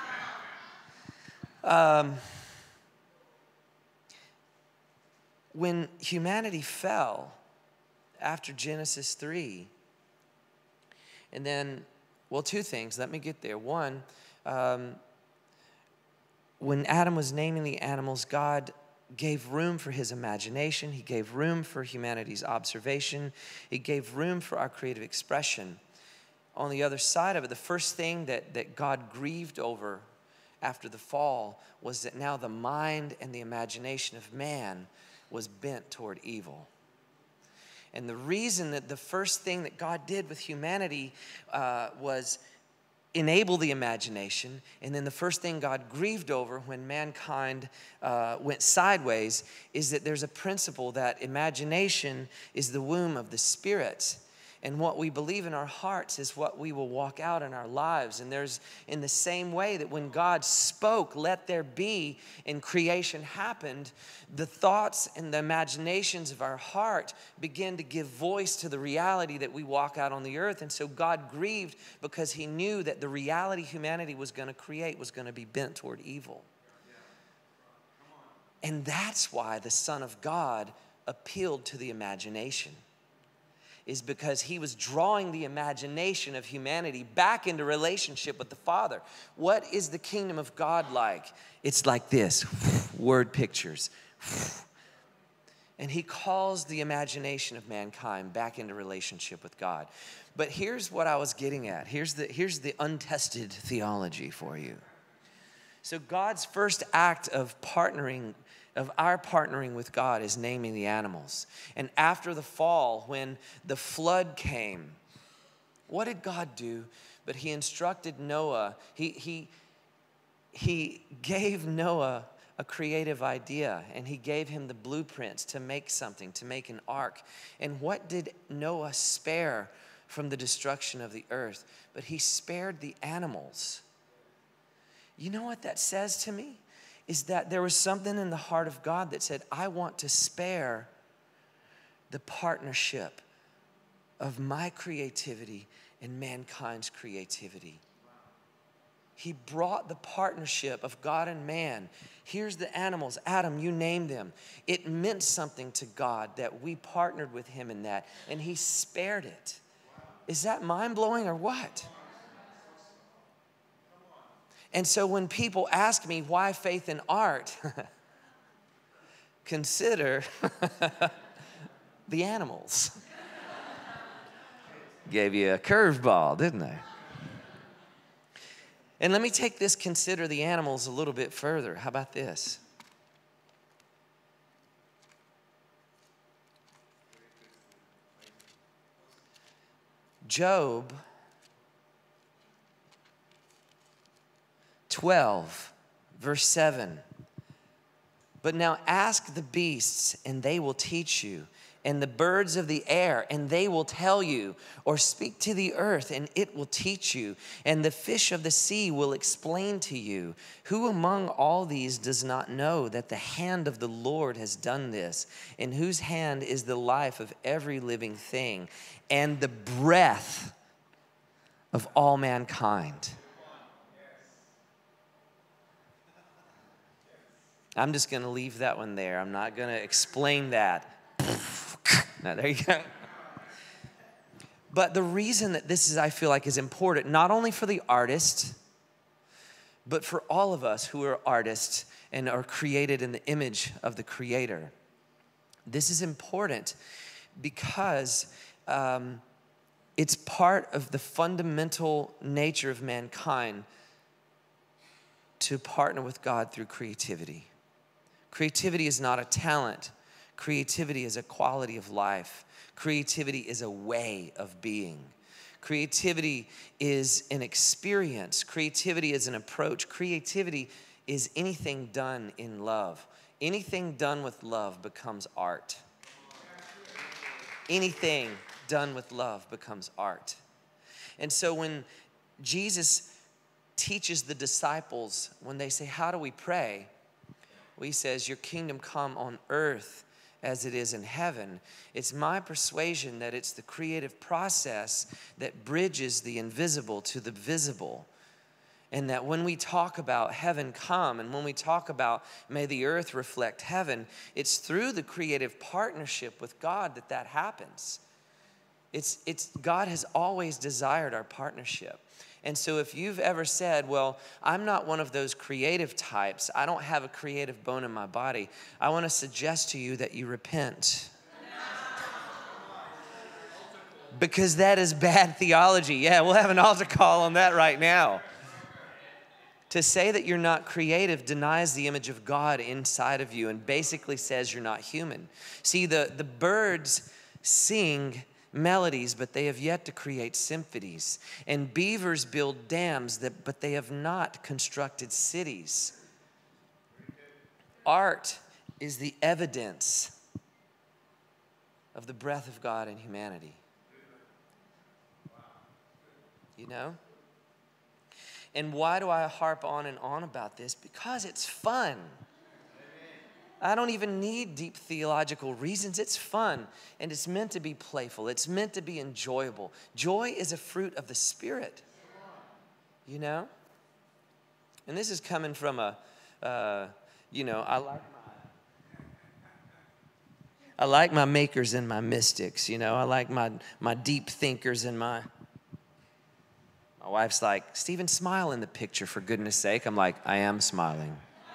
When humanity fell after Genesis 3, and then, well, two things. Let me get there. One, when Adam was naming the animals, God gave room for his imagination. He gave room for humanity's observation. He gave room for our creative expression. On the other side of it, the first thing that God grieved over after the fall was that now the mind and the imagination of man was bent toward evil. And the reason that the first thing that God did with humanity was enable the imagination, and then the first thing God grieved over when mankind went sideways is that there's a principle that imagination is the womb of the spirit. And what we believe in our hearts is what we will walk out in our lives. And there's, in the same way that when God spoke, let there be, and creation happened, the thoughts and the imaginations of our heart begin to give voice to the reality that we walk out on the earth. And so God grieved because he knew that the reality humanity was going to create was going to be bent toward evil. And that's why the Son of God appealed to the imagination. Is because he was drawing the imagination of humanity back into relationship with the Father. What is the kingdom of God like? It's like this, word pictures. And he calls the imagination of mankind back into relationship with God. But here's what I was getting at. Here's the untested theology for you. So God's first act of our partnering with God is naming the animals. And after the fall, when the flood came, what did God do but he instructed Noah. He gave Noah a creative idea, and he gave him the blueprints to make something, to make an ark. And what did Noah spare from the destruction of the earth? But he spared the animals. You know what that says to me? Is that there was something in the heart of God that said, I want to spare the partnership of my creativity and mankind's creativity. He brought the partnership of God and man. Here's the animals. Adam, you named them. It meant something to God that we partnered with him in that, and he spared it. Is that mind-blowing or what? And so when people ask me why faith in art, consider the animals. Gave you a curveball, didn't I? And let me take this consider the animals a little bit further. How about this? Job 12, verse 7. But now ask the beasts, and they will teach you, and the birds of the air, and they will tell you, or speak to the earth, and it will teach you, and the fish of the sea will explain to you. Who among all these does not know that the hand of the Lord has done this, in whose hand is the life of every living thing, and the breath of all mankind? I'm just going to leave that one there. I'm not going to explain that. Now, there you go. But the reason that this is, I feel like, is important, not only for the artist, but for all of us who are artists and are created in the image of the Creator. This is important because it's part of the fundamental nature of mankind to partner with God through creativity. Creativity is not a talent. Creativity is a quality of life. Creativity is a way of being. Creativity is an experience. Creativity is an approach. Creativity is anything done in love. Anything done with love becomes art. Anything done with love becomes art. And so when Jesus teaches the disciples, when they say, how do we pray? Well, he says, your kingdom come on earth as it is in heaven. It's my persuasion that it's the creative process that bridges the invisible to the visible. And that when we talk about heaven come, and when we talk about may the earth reflect heaven, it's through the creative partnership with God that happens. God has always desired our partnership. And so if you've ever said, well, I'm not one of those creative types, I don't have a creative bone in my body, I want to suggest to you that you repent. Because that is bad theology. Yeah, we'll have an altar call on that right now. To say that you're not creative denies the image of God inside of you and basically says you're not human. See, the birds sing melodies, but they have yet to create symphonies. And beavers build dams, but they have not constructed cities. Art is the evidence of the breath of God in humanity. You know? And why do I harp on and on about this? Because it's fun. I don't even need deep theological reasons. It's fun, and it's meant to be playful. It's meant to be enjoyable. Joy is a fruit of the Spirit, you know? And this is coming from I like my makers and my mystics, you know? I like my deep thinkers and my wife's like, Stephen, smile in the picture, for goodness sake. I'm like, I am smiling.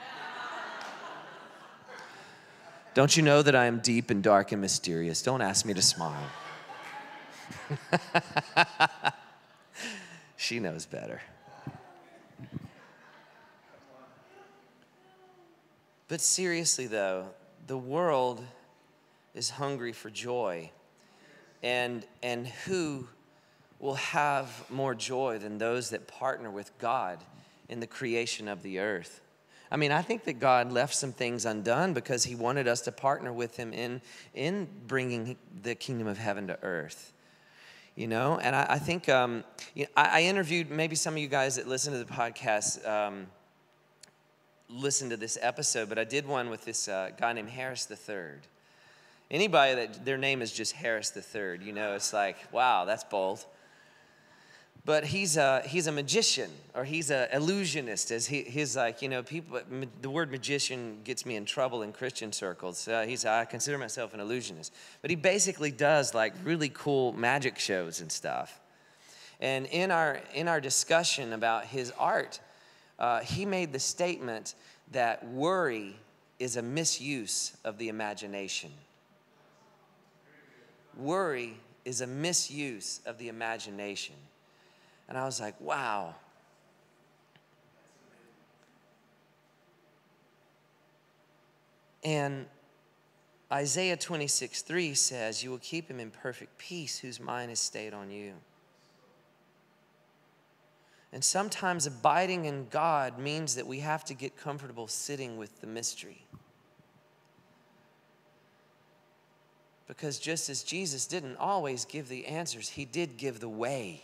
Don't you know that I am deep and dark and mysterious? Don't ask me to smile. She knows better. But seriously, though, the world is hungry for joy. And who will have more joy than those that partner with God in the creation of the earth. I mean, I think that God left some things undone because he wanted us to partner with him in bringing the kingdom of heaven to earth. You know, and I think I interviewed, maybe some of you guys that listen to the podcast listen to this episode, but I did one with this guy named Harris III. Anybody that their name is just Harris III, you know, it's like, wow, that's bold. But he's a magician, or he's an illusionist. He's like, you know, people. The word magician gets me in trouble in Christian circles. I consider myself an illusionist. But he basically does like really cool magic shows and stuff. And in our discussion about his art, he made the statement that worry is a misuse of the imagination. Worry is a misuse of the imagination. And I was like, wow. And Isaiah 26:3 says, you will keep him in perfect peace whose mind is stayed on you. And sometimes abiding in God means that we have to get comfortable sitting with the mystery. Because just as Jesus didn't always give the answers, he did give the way.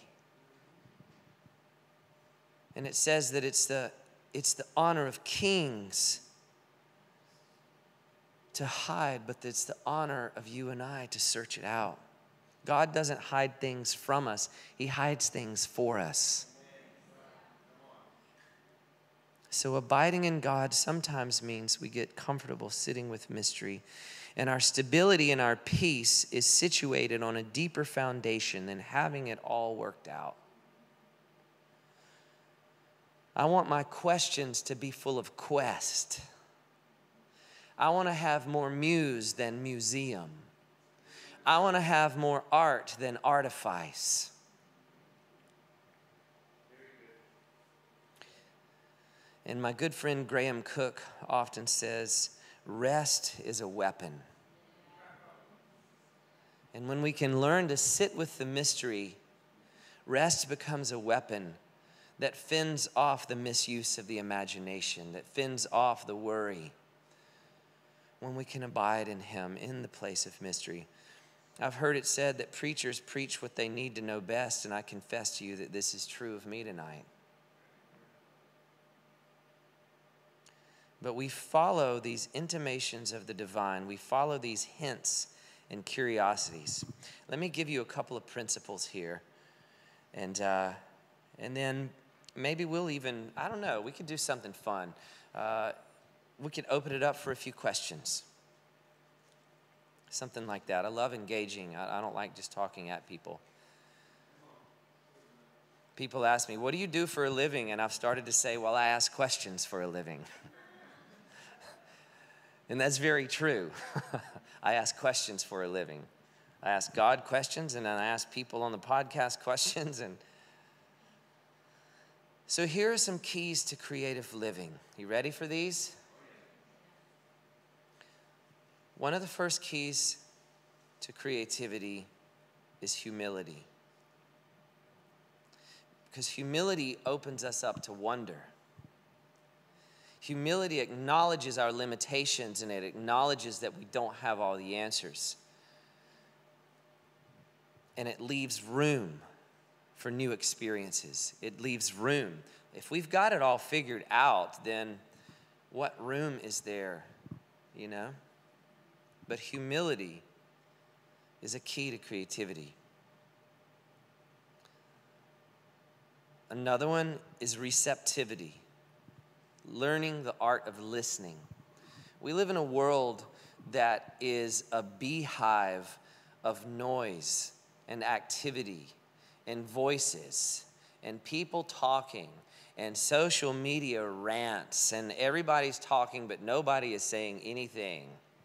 And it says that it's the honor of kings to hide, but it's the honor of you and I to search it out. God doesn't hide things from us. He hides things for us. So abiding in God sometimes means we get comfortable sitting with mystery. And our stability and our peace is situated on a deeper foundation than having it all worked out. I want my questions to be full of quest. I want to have more muse than museum. I want to have more art than artifice. And my good friend Graham Cook often says, rest is a weapon. And when we can learn to sit with the mystery, rest becomes a weapon that fends off the misuse of the imagination, that fends off the worry, when we can abide in him in the place of mystery. I've heard it said that preachers preach what they need to know best, and I confess to you that this is true of me tonight. But we follow these intimations of the divine. We follow these hints and curiosities. Let me give you a couple of principles here. And then maybe we'll even, I don't know, we could do something fun. We could open it up for a few questions. Something like that. I love engaging. I don't like just talking at people. People ask me, what do you do for a living? And I've started to say, well, I ask questions for a living. And that's very true. I ask questions for a living. I ask God questions, and then I ask people on the podcast questions. And so here are some keys to creative living. You ready for these? One of the first keys to creativity is humility. Because humility opens us up to wonder. Humility acknowledges our limitations, and it acknowledges that we don't have all the answers. And it leaves room for new experiences. It leaves room. If we've got it all figured out, then what room is there, you know? But humility is a key to creativity. Another one is receptivity. Learning the art of listening. We live in a world that is a beehive of noise and activity and voices and people talking and social media rants, and everybody's talking but nobody is saying anything.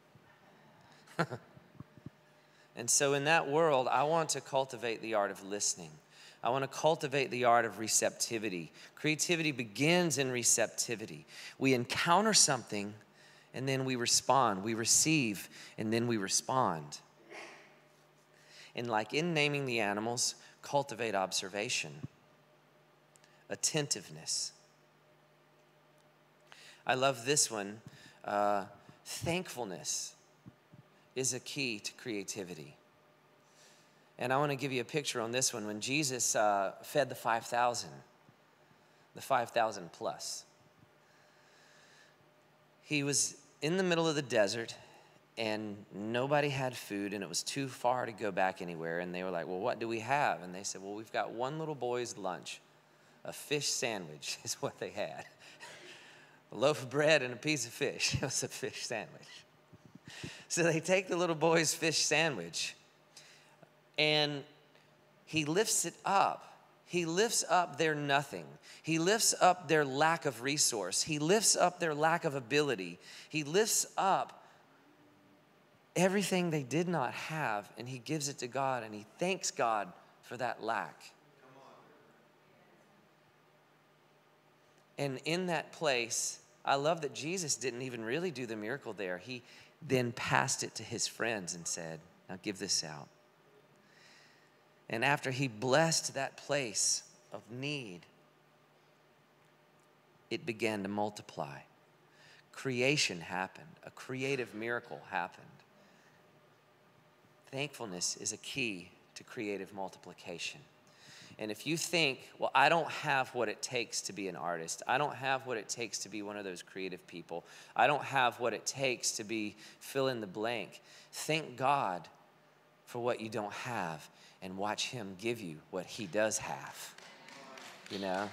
And so in that world, I want to cultivate the art of listening. I want to cultivate the art of receptivity. Creativity begins in receptivity. We encounter something, and then we respond. We receive, and then we respond. And like in naming the animals, cultivate observation, attentiveness. I love this one. Thankfulness is a key to creativity. And I want to give you a picture on this one. When Jesus fed the 5,000 plus, he was in the middle of the desert and nobody had food and it was too far to go back anywhere. And they were like, well, what do we have? And they said, well, we've got one little boy's lunch. A fish sandwich is what they had. A loaf of bread and a piece of fish. It was a fish sandwich. So they take the little boy's fish sandwich and he lifts it up. He lifts up their nothing. He lifts up their lack of resource. He lifts up their lack of ability. He lifts up everything they did not have, and he gives it to God, and he thanks God for that lack. And in that place, I love that Jesus didn't even really do the miracle there. He then passed it to his friends and said, now give this out. And after he blessed that place of need, it began to multiply. Creation happened. A creative miracle happened. Thankfulness is a key to creative multiplication. And if you think, well, I don't have what it takes to be an artist. I don't have what it takes to be one of those creative people. I don't have what it takes to be fill in the blank. Thank God for what you don't have and watch him give you what he does have. You know?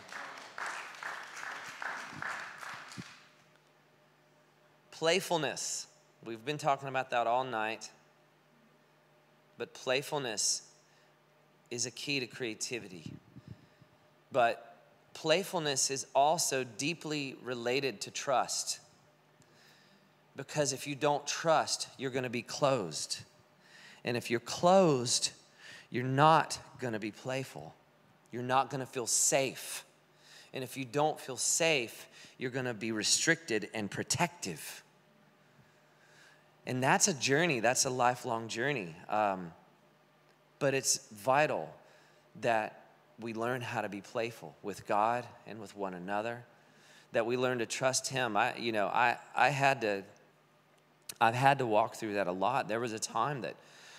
Playfulness. We've been talking about that all night. But playfulness is a key to creativity. But playfulness is also deeply related to trust. Because if you don't trust, you're going to be closed. And if you're closed, you're not going to be playful. You're not going to feel safe. And if you don't feel safe, you're going to be restricted and protective. And that's a journey. That's a lifelong journey. But it's vital that we learn how to be playful with God and with one another, that we learn to trust him. I've had to walk through that a lot. There was a time that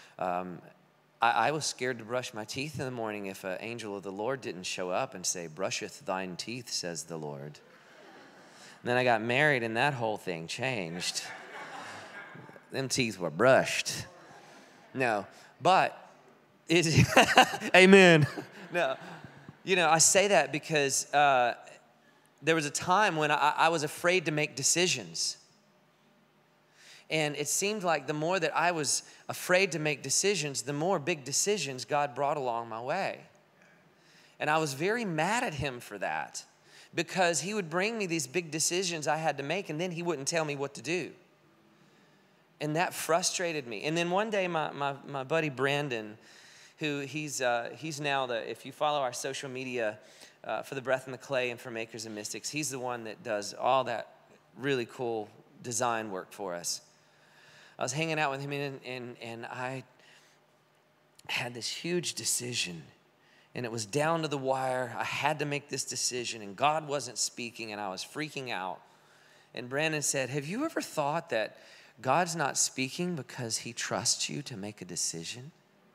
I was scared to brush my teeth in the morning if an angel of the Lord didn't show up and say, brusheth thine teeth, says the Lord. And then I got married and that whole thing changed. Them teeth were brushed. No, but it's, amen. No, I say that because there was a time when I was afraid to make decisions. And it seemed like the more that I was afraid to make decisions, the more big decisions God brought along my way. And I was very mad at him for that because he would bring me these big decisions I had to make and then he wouldn't tell me what to do. And that frustrated me. And then one day my buddy Brandon, who he's now if you follow our social media for the Breath and the Clay and for Makers and Mystics, he's the one that does all that really cool design work for us. I was hanging out with him and I had this huge decision and it was down to the wire. I had to make this decision and God wasn't speaking and I was freaking out. And Brandon said, have you ever thought that God's not speaking because he trusts you to make a decision?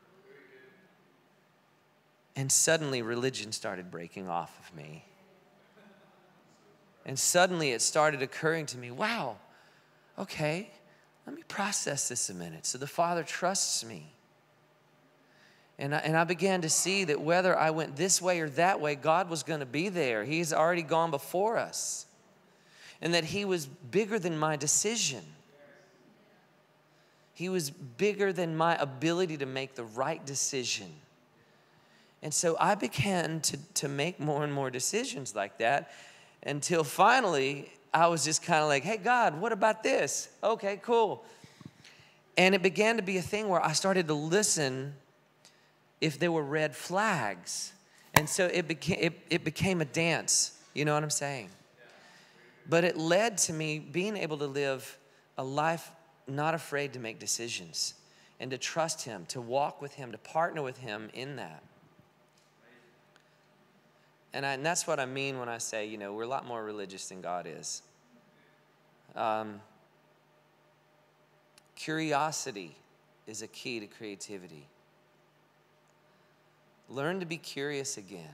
And suddenly religion started breaking off of me. And suddenly it started occurring to me, wow, okay, let me process this a minute. So the Father trusts me. And I began to see that whether I went this way or that way, God was going to be there. He's already gone before us. And that he was bigger than my decision. He was bigger than my ability to make the right decision. And so I began to make more and more decisions like that until finally I was just kind of like, hey, God, what about this? Okay, cool. And it began to be a thing where I started to listen if there were red flags. And so it became a dance. You know what I'm saying? But it led to me being able to live a life not afraid to make decisions and to trust him, to walk with him, to partner with him in that. And that's what I mean when I say, you know, we're a lot more religious than God is. Curiosity is a key to creativity. Learn to be curious again.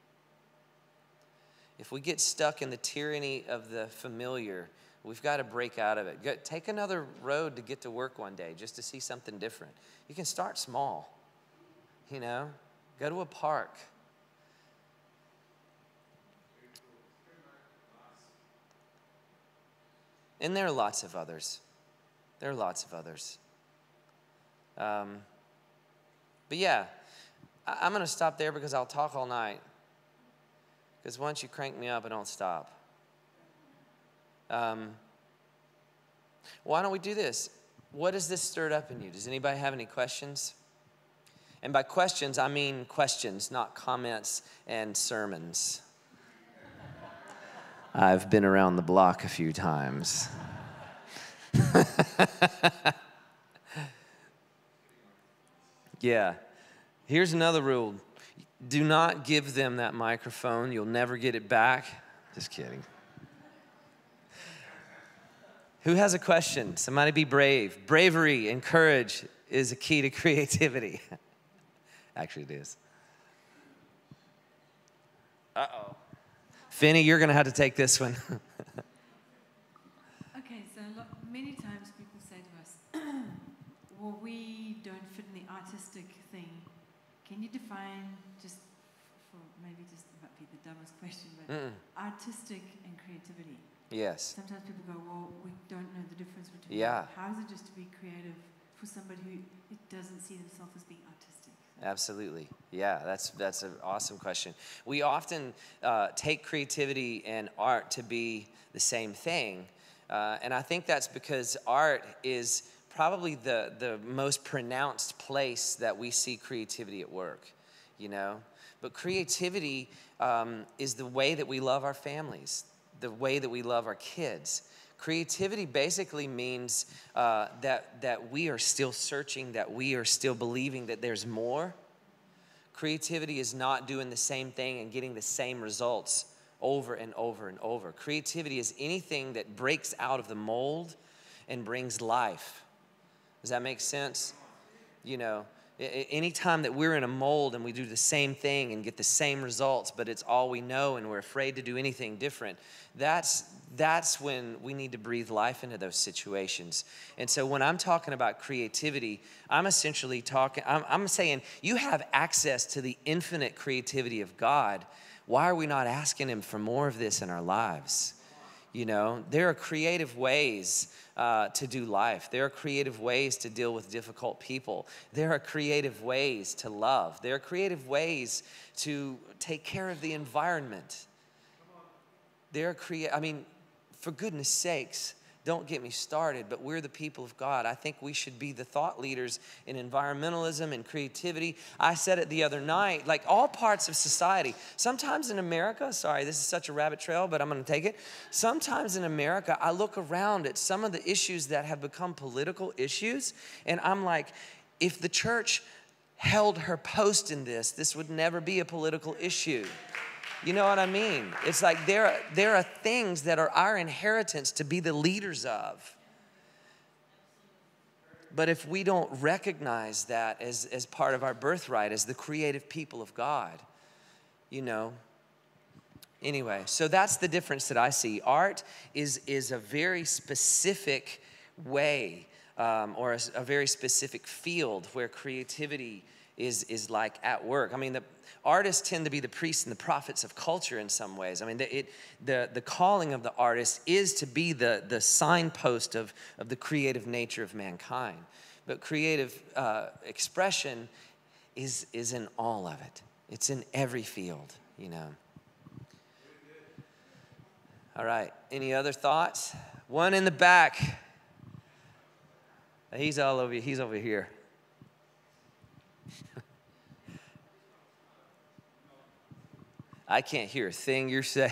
If we get stuck in the tyranny of the familiar, we've got to break out of it. Take another road to get to work one day just to see something different. You can start small, you know. Go to a park. And there are lots of others. There are lots of others. But yeah, I'm going to stop there because I'll talk all night. Because once you crank me up, I don't stop. Why don't we do this? What has this stirred up in you? Does anybody have any questions? And by questions, I mean questions, not comments and sermons. I've been around the block a few times. Yeah. Here's another rule. Do not give them that microphone. You'll never get it back. Just kidding. Who has a question? Somebody be brave. Bravery and courage is a key to creativity. Actually, it is. Uh-oh. Finney, you're going to have to take this one. Okay, so many times people say to us, well, we don't fit in the artistic thing. Can you define, just for maybe just might be the dumbest question, but artistic and creativity? Yes. Sometimes people go, well, we don't know the difference between Yeah. How is it just to be creative for somebody who doesn't see themselves as being artistic? Absolutely. Yeah, that's an awesome question. We often take creativity and art to be the same thing. And I think that's because art is probably the most pronounced place that we see creativity at work, you know? But creativity is the way that we love our families, the way that we love our kids. Creativity basically means that we are still searching, that we are still believing that there's more. Creativity is not doing the same thing and getting the same results over and over and over. Creativity is anything that breaks out of the mold and brings life. Does that make sense? You know, anytime that we're in a mold and we do the same thing and get the same results, but it's all we know and we're afraid to do anything different, that's when we need to breathe life into those situations. And so when I'm talking about creativity, I'm essentially I'm saying you have access to the infinite creativity of God. Why are we not asking him for more of this in our lives? You know, there are creative ways to do life. There are creative ways to deal with difficult people. There are creative ways to love. There are creative ways to take care of the environment. For goodness sakes, don't get me started, but we're the people of God. I think we should be the thought leaders in environmentalism and creativity. I said it the other night, like all parts of society. Sometimes in America, sorry, this is such a rabbit trail, but I'm going to take it. Sometimes in America, I look around at some of the issues that have become political issues, and I'm like, if the church held her post in this would never be a political issue. You know what I mean? It's like there are things that are our inheritance to be the leaders of. But if we don't recognize that as part of our birthright, as the creative people of God, you know. Anyway, so that's the difference that I see. Art is a very specific way or a very specific field where creativity is like at work. I mean, the artists tend to be the priests and the prophets of culture in some ways. I mean, the calling of the artist is to be the signpost of the creative nature of mankind. But creative expression is in all of it. It's in every field, you know. All right, any other thoughts? One in the back. He's over here. I can't hear a thing you're saying.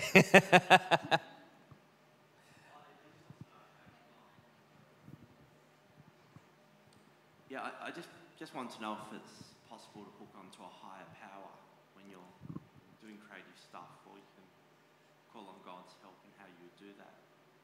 Yeah, I just want to know if it's possible to hook onto a higher power when you're doing creative stuff, or you can call on God's help in how you would do that.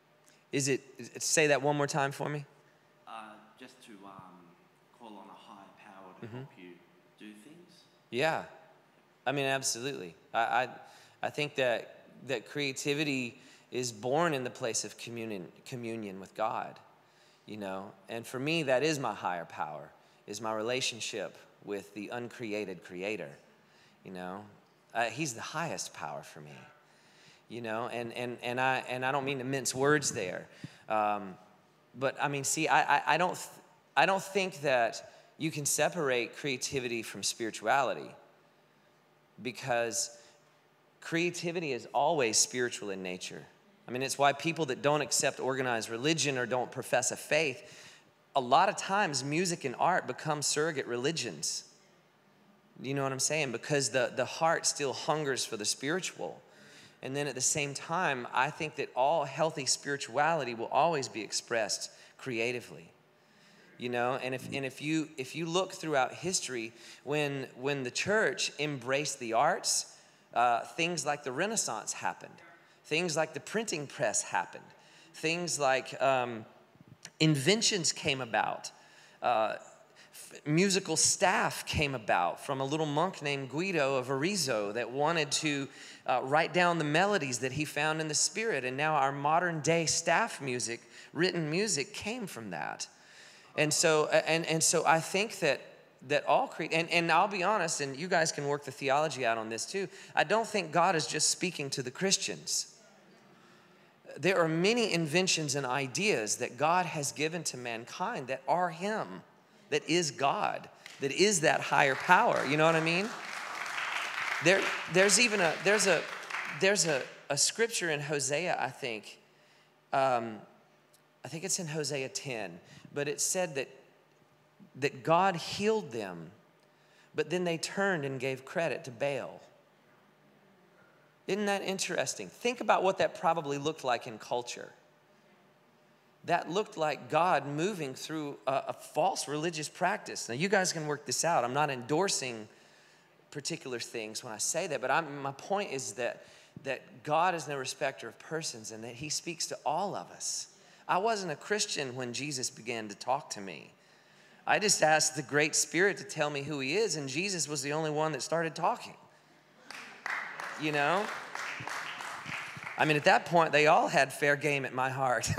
Say that one more time for me? Just to call on a higher power to help you do things. Yeah, I mean, absolutely. I think that creativity is born in the place of communion with God, you know. And for me, that is my higher power, is my relationship with the uncreated Creator, you know. He's the highest power for me, you know. And I don't mean to mince words there, but I mean, see, I don't think that you can separate creativity from spirituality, because creativity is always spiritual in nature. I mean, it's why people that don't accept organized religion or don't profess a faith, a lot of times music and art become surrogate religions. You know what I'm saying? Because the heart still hungers for the spiritual. And then at the same time, I think that all healthy spirituality will always be expressed creatively. You know, and if you look throughout history, when the church embraced the arts, things like the Renaissance happened, things like the printing press happened, things like inventions came about, musical staff came about from a little monk named Guido of Arezzo that wanted to write down the melodies that he found in the Spirit, and now our modern day staff music, written music, came from that. And so I think that all and I'll be honest, and you guys can work the theology out on this too. I don't think God is just speaking to the Christians. There are many inventions and ideas that God has given to mankind that are Him, that is God, that is that higher power. You know what I mean? There's even a scripture in Hosea, I think. I think it's in Hosea 10, but it said that God healed them, but then they turned and gave credit to Baal. Isn't that interesting? Think about what that probably looked like in culture. That looked like God moving through a false religious practice. Now, you guys can work this out. I'm not endorsing particular things when I say that, but my point is that God is no respecter of persons and that He speaks to all of us. I wasn't a Christian when Jesus began to talk to me. I just asked the Great Spirit to tell me who He is, and Jesus was the only one that started talking. You know? I mean, at that point, they all had fair game at my heart.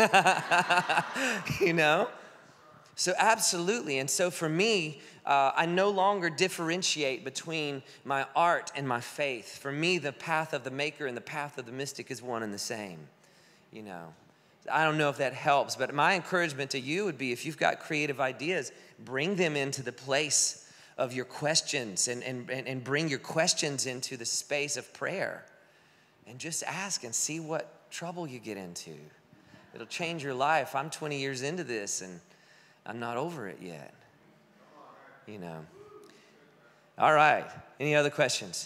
You know? So absolutely. And so for me, I no longer differentiate between my art and my faith. For me, the path of the maker and the path of the mystic is one and the same. You know? I don't know if that helps, but my encouragement to you would be, if you've got creative ideas, bring them into the place of your questions and bring your questions into the space of prayer. And just ask and see what trouble you get into. It'll change your life. I'm 20 years into this and I'm not over it yet. You know. All right. Any other questions?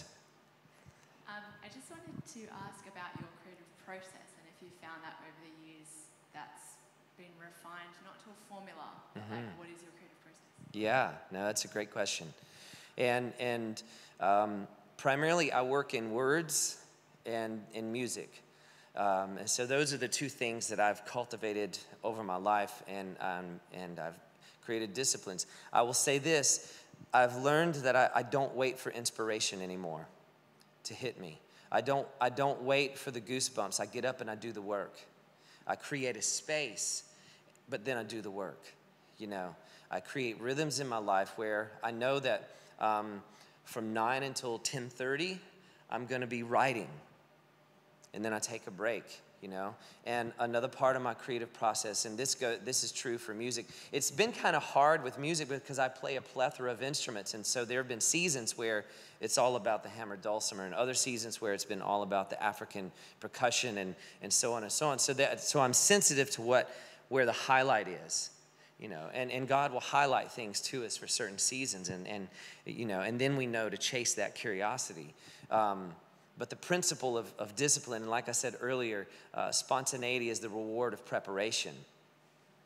I just wanted to ask about your creative process, and if you found that over the years that's been refined, not to a formula, but like, what is your creative process? Yeah, no, that's a great question. And primarily I work in words and in music. And so those are the two things that I've cultivated over my life, and I've created disciplines. I will say this, I've learned that I don't wait for inspiration anymore to hit me. I don't wait for the goosebumps. I get up and I do the work. I create a space, but then I do the work. You know, I create rhythms in my life where I know that from 9 until 10:30, I'm going to be writing. And then I take a break, you know. And another part of my creative process, and this is true for music. It's been kind of hard with music because I play a plethora of instruments, and so there have been seasons where it's all about the hammered dulcimer, and other seasons where it's been all about the African percussion, and so on and so on. So I'm sensitive to where the highlight is, you know. And God will highlight things to us for certain seasons, and you know, and then we know to chase that curiosity. But the principle of discipline, and like I said earlier, spontaneity is the reward of preparation.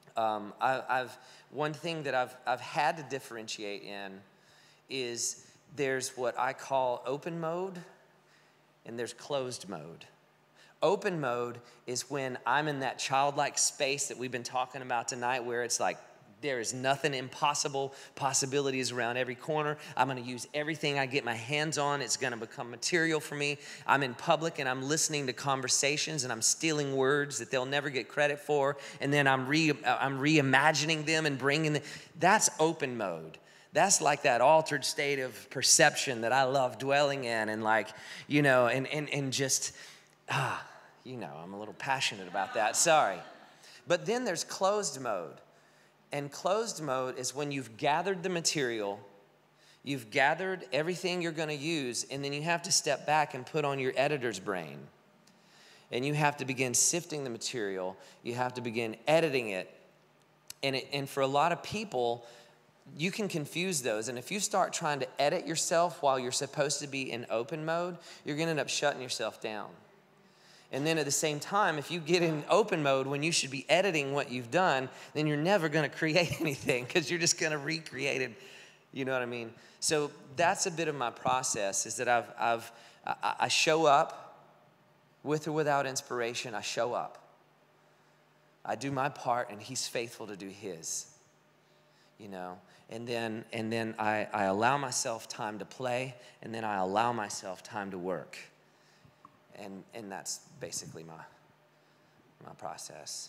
One thing that I've had to differentiate in is there's what I call open mode and there's closed mode. Open mode is when I'm in that childlike space that we've been talking about tonight, where it's like there is nothing impossible, possibilities around every corner. I'm going to use everything I get my hands on. It's going to become material for me. I'm in public and I'm listening to conversations and I'm stealing words that they'll never get credit for. And then I'm reimagining them and bringing them. That's open mode. That's like that altered state of perception that I love dwelling in, and like, you know, and just, you know, I'm a little passionate about that. Sorry. But then there's closed mode. And closed mode is when you've gathered the material, you've gathered everything you're going to use, and then you have to step back and put on your editor's brain. And you have to begin sifting the material. You have to begin editing it. And for a lot of people, you can confuse those. And if you start trying to edit yourself while you're supposed to be in open mode, you're going to end up shutting yourself down. And then at the same time, if you get in open mode when you should be editing what you've done, then you're never going to create anything because you're just going to recreate it. You know what I mean? So that's a bit of my process, is that I show up with or without inspiration. I show up. I do my part, and he's faithful to do his. You know, and then I allow myself time to play, and then I allow myself time to work. And that's basically my process.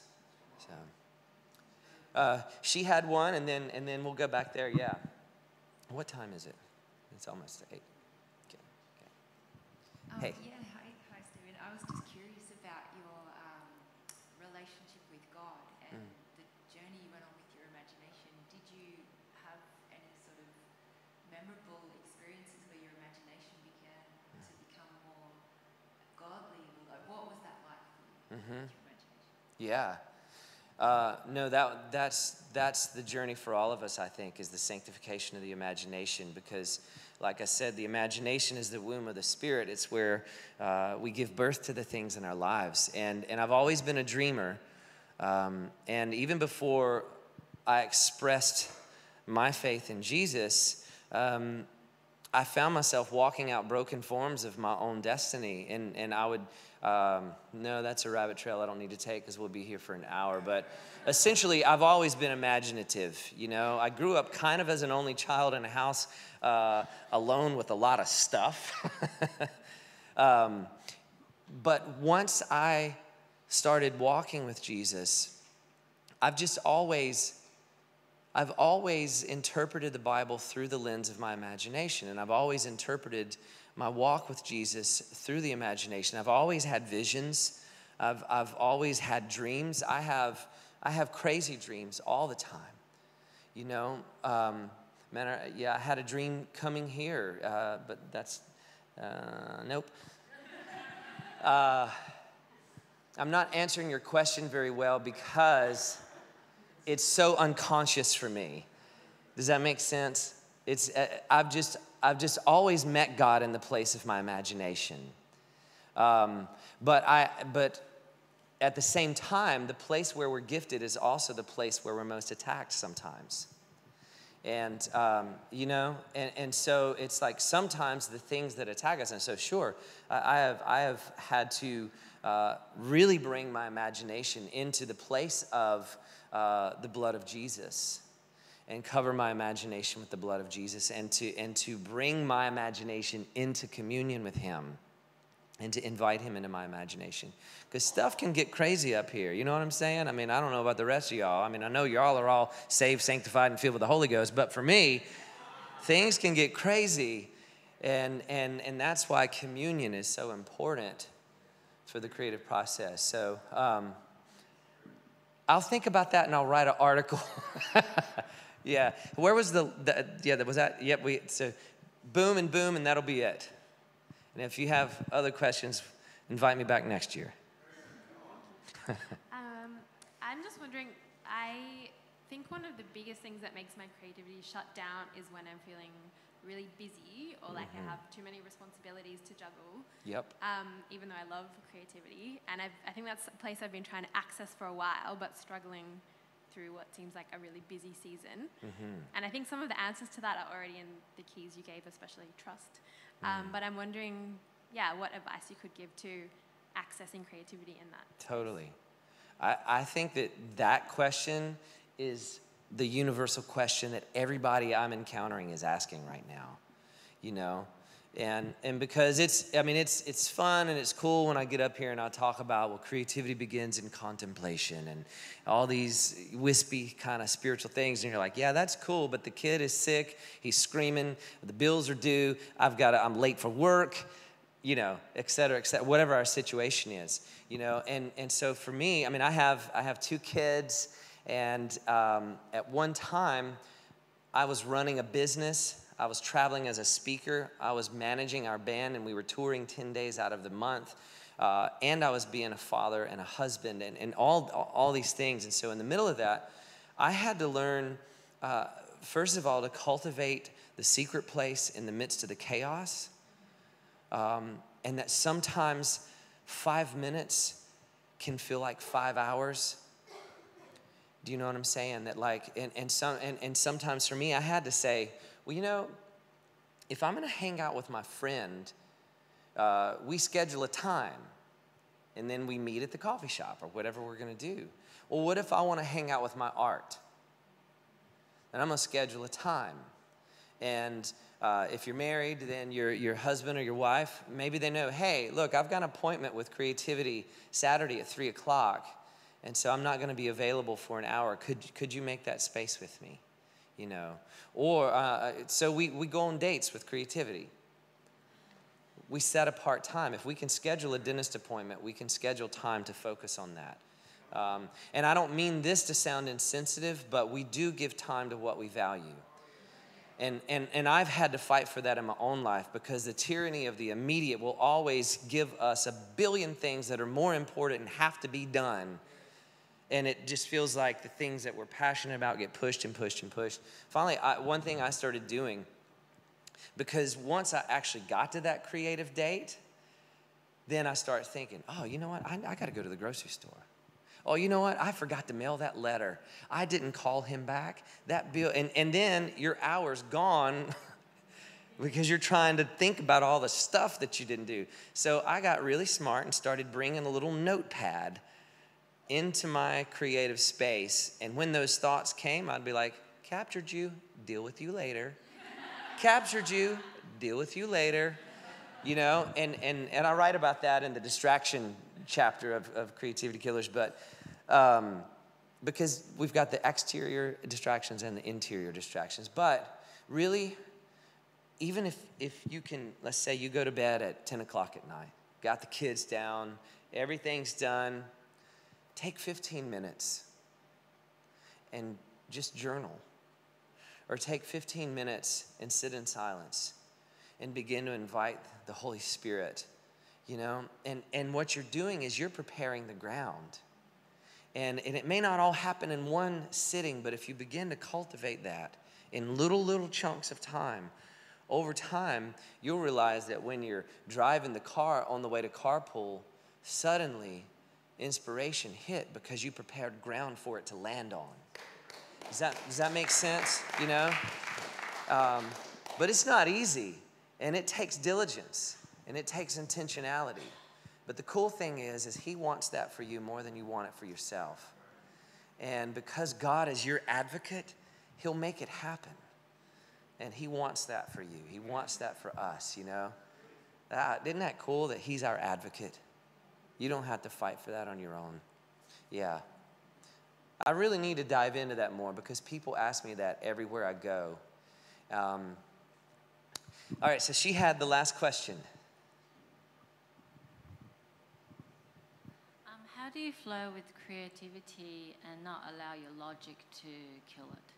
So she had one, and then we'll go back there. Yeah. What time is it? It's almost 8. Okay. Hey. Yeah. Hi, Stephen. I was just curious about your relationship with God and the journey you went on with your imagination. Did you have any sort of memorable experiences where your imagination began to become more godly? Like, what was that like for you? With your imagination? Yeah. No, that's the journey for all of us, I think, is the sanctification of the imagination. Because, like I said, the imagination is the womb of the Spirit. It's where we give birth to the things in our lives. And I've always been a dreamer. And even before I expressed my faith in Jesus, I found myself walking out broken forms of my own destiny. And I would, no, that's a rabbit trail I don't need to take because we'll be here for an hour. But essentially, I've always been imaginative. You know, I grew up kind of as an only child in a house alone with a lot of stuff. But once I started walking with Jesus, I've always interpreted the Bible through the lens of my imagination, and I've always interpreted my walk with Jesus through the imagination. I've always had visions. I've always had dreams. I have crazy dreams all the time. You know, I had a dream coming here, but that's nope. I'm not answering your question very well because it's so unconscious for me. Does that make sense? It's I've just always met God in the place of my imagination. But at the same time, the place where we're gifted is also the place where we're most attacked sometimes. And you know, and so it's like sometimes the things that attack us. And so sure, I have had to really bring my imagination into the place of the blood of Jesus, and cover my imagination with the blood of Jesus, and to bring my imagination into communion with him, and to invite him into my imagination. Because stuff can get crazy up here. You know what I'm saying? I mean, I don't know about the rest of y'all. I mean, I know y'all are all saved, sanctified, and filled with the Holy Ghost. But for me, things can get crazy. And that's why communion is so important for the creative process. So I'll think about that and I'll write an article. Yeah. Where was was that? Yep. So boom, and that'll be it. And if you have other questions, invite me back next year. I'm just wondering, I think one of the biggest things that makes my creativity shut down is when I'm feeling really busy or like I have too many responsibilities to juggle. Yep. Even though I love creativity. And I think that's a place I've been trying to access for a while, but struggling through what seems like a really busy season. And I think some of the answers to that are already in the keys you gave, especially trust. But I'm wondering, what advice you could give to accessing creativity in that space. Totally. I think that question is the universal question that everybody I'm encountering is asking right now, you know? And because it's fun and it's cool when I get up here and I talk about, well, creativity begins in contemplation and all these wispy kind of spiritual things. And you're like, yeah, that's cool, but the kid is sick, he's screaming, the bills are due, I'm late for work, you know, et cetera, whatever our situation is, you know. And so for me, I have 2 kids, and at one time, I was running a business. I was traveling as a speaker. I was managing our band, and we were touring 10 days out of the month. And I was being a father and a husband and all these things. And so in the middle of that, I had to learn, first of all, to cultivate the secret place in the midst of the chaos. And that sometimes 5 minutes can feel like 5 hours. Do you know what I'm saying? That like, and sometimes for me, I had to say, well, you know, if I'm going to hang out with my friend, we schedule a time, and then we meet at the coffee shop or whatever we're going to do. Well, what if I want to hang out with my art? Then I'm going to schedule a time. And if you're married, then your husband or your wife, maybe they know, hey, look, I've got an appointment with Creativity Saturday at 3 o'clock, and so I'm not going to be available for an hour. Could you make that space with me? You know, or so we go on dates with Creativity. We set apart time. If we can schedule a dentist appointment, we can schedule time to focus on that. And I don't mean this to sound insensitive, but we do give time to what we value. And I've had to fight for that in my own life, because the tyranny of the immediate will always give us a billion things that are more important and have to be done. And it just feels like the things that we're passionate about get pushed and pushed and pushed. Finally, one thing I started doing, because once I actually got to that creative date, then I started thinking, oh, you know what? I got to go to the grocery store. Oh, you know what? I forgot to mail that letter. I didn't call him back. That bill, and then your hour's gone because you're trying to think about all the stuff that you didn't do. So I got really smart and started bringing a little notepad into my creative space. And when those thoughts came, I'd be like, captured you, deal with you later. Captured you, deal with you later. You know, and I write about that in the distraction chapter of Creativity Killers, but because we've got the exterior distractions and the interior distractions. But really, even if you can, let's say you go to bed at 10 o'clock at night, got the kids down, everything's done, take 15 minutes and just journal. Or take 15 minutes and sit in silence and begin to invite the Holy Spirit, you know? And what you're doing is you're preparing the ground. And it may not all happen in one sitting, but if you begin to cultivate that in little chunks of time, over time, you'll realize that when you're driving the car on the way to carpool, suddenly inspiration hit because you prepared ground for it to land on. Does that make sense? You know? But it's not easy, and it takes diligence, and it takes intentionality. But the cool thing is he wants that for you more than you want it for yourself. And because God is your advocate, he'll make it happen. And he wants that for you. He wants that for us, you know? Isn't that cool that he's our advocate? You don't have to fight for that on your own. Yeah. I really need to dive into that more because people ask me that everywhere I go. All right, so she had the last question. How do you flow with creativity and not allow your logic to kill it?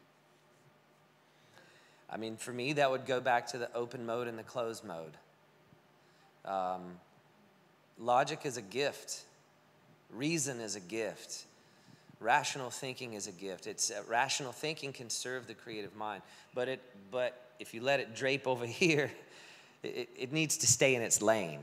I mean, for me, that would go back to the open mode and the closed mode. Logic is a gift. Reason is a gift. Rational thinking is a gift. Rational thinking can serve the creative mind, but if you let it drape over here, it needs to stay in its lane.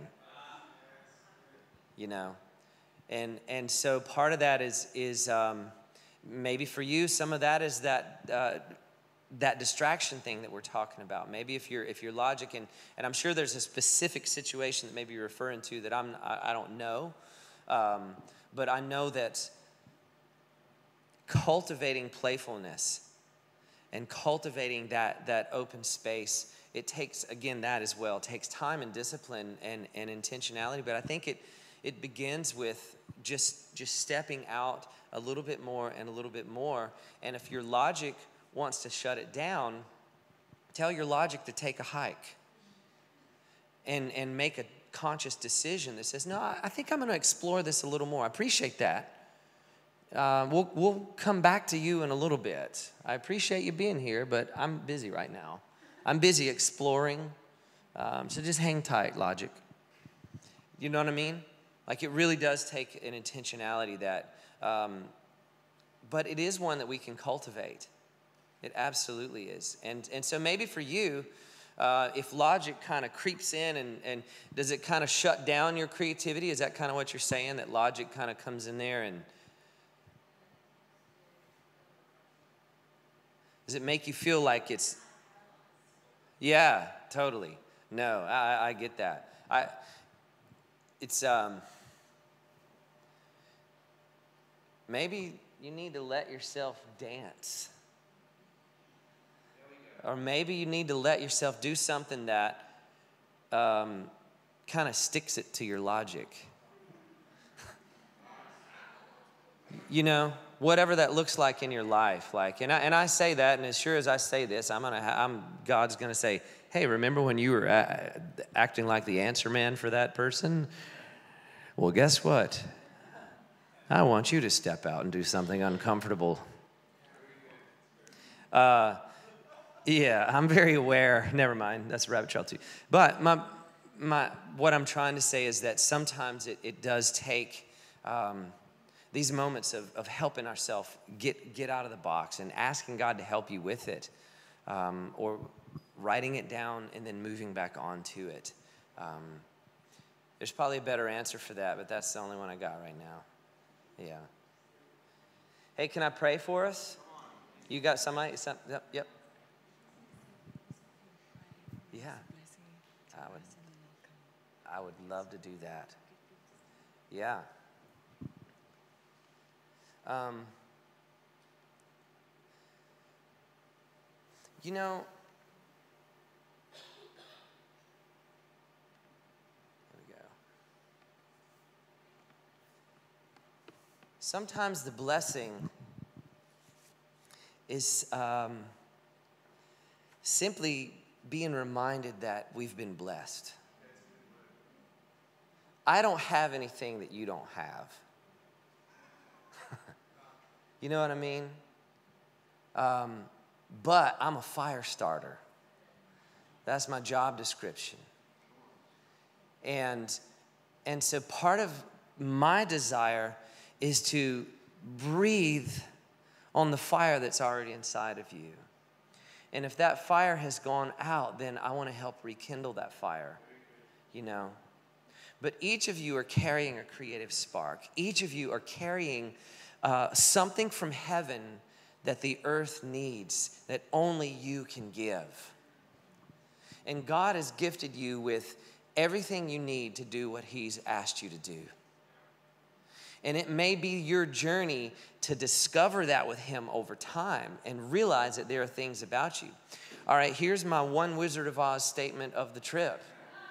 You know, and so part of that is Maybe for you, some of that is that distraction thing that we're talking about. Maybe if your logic, and I'm sure there's a specific situation that maybe you're referring to that I don't know, but I know that cultivating playfulness and cultivating that open space, it takes, again, that as well. It takes time and discipline and intentionality, but I think it begins with just stepping out a little bit more and a little bit more. And if your logic wants to shut it down, tell your logic to take a hike and make a conscious decision that says, no, I think I'm going to explore this a little more. I appreciate that. We'll come back to you in a little bit. I appreciate you being here, but I'm busy right now. I'm busy exploring. So just hang tight, logic. You know what I mean? Like, it really does take an intentionality that, but it is one that we can cultivate. It absolutely is. And so maybe for you, if logic kind of creeps in and does it kind of shut down your creativity? Is that kind of what you're saying, that logic kind of comes in there and does it make you feel like it's, yeah, totally. No, I get that. Maybe you need to let yourself dance. Or maybe you need to let yourself do something that kind of sticks it to your logic. You know, whatever that looks like in your life. Like, and I say that, and as sure as I say this, God's gonna say, hey, remember when you were acting like the answer man for that person? Well, guess what? I want you to step out and do something uncomfortable. Yeah, I'm very aware. Never mind, that's a rabbit trail too. But what I'm trying to say is that sometimes it does take these moments of helping ourselves get out of the box and asking God to help you with it, or writing it down and then moving back onto it. There's probably a better answer for that, but that's the only one I got right now. Yeah. Hey, can I pray for us? You got somebody? Yep. Yeah. I would love to do that. Yeah. You know, there we go. Sometimes the blessing is simply being reminded that we've been blessed. I don't have anything that you don't have. You know what I mean? But I'm a fire starter. That's my job description. And so part of my desire is to breathe on the fire that's already inside of you. And if that fire has gone out, then I want to help rekindle that fire, you know. But each of you are carrying a creative spark. Each of you are carrying something from heaven that the earth needs, that only you can give. And God has gifted you with everything you need to do what He's asked you to do. And it may be your journey to discover that with Him over time and realize that there are things about you. All right, here's my one Wizard of Oz statement of the trip.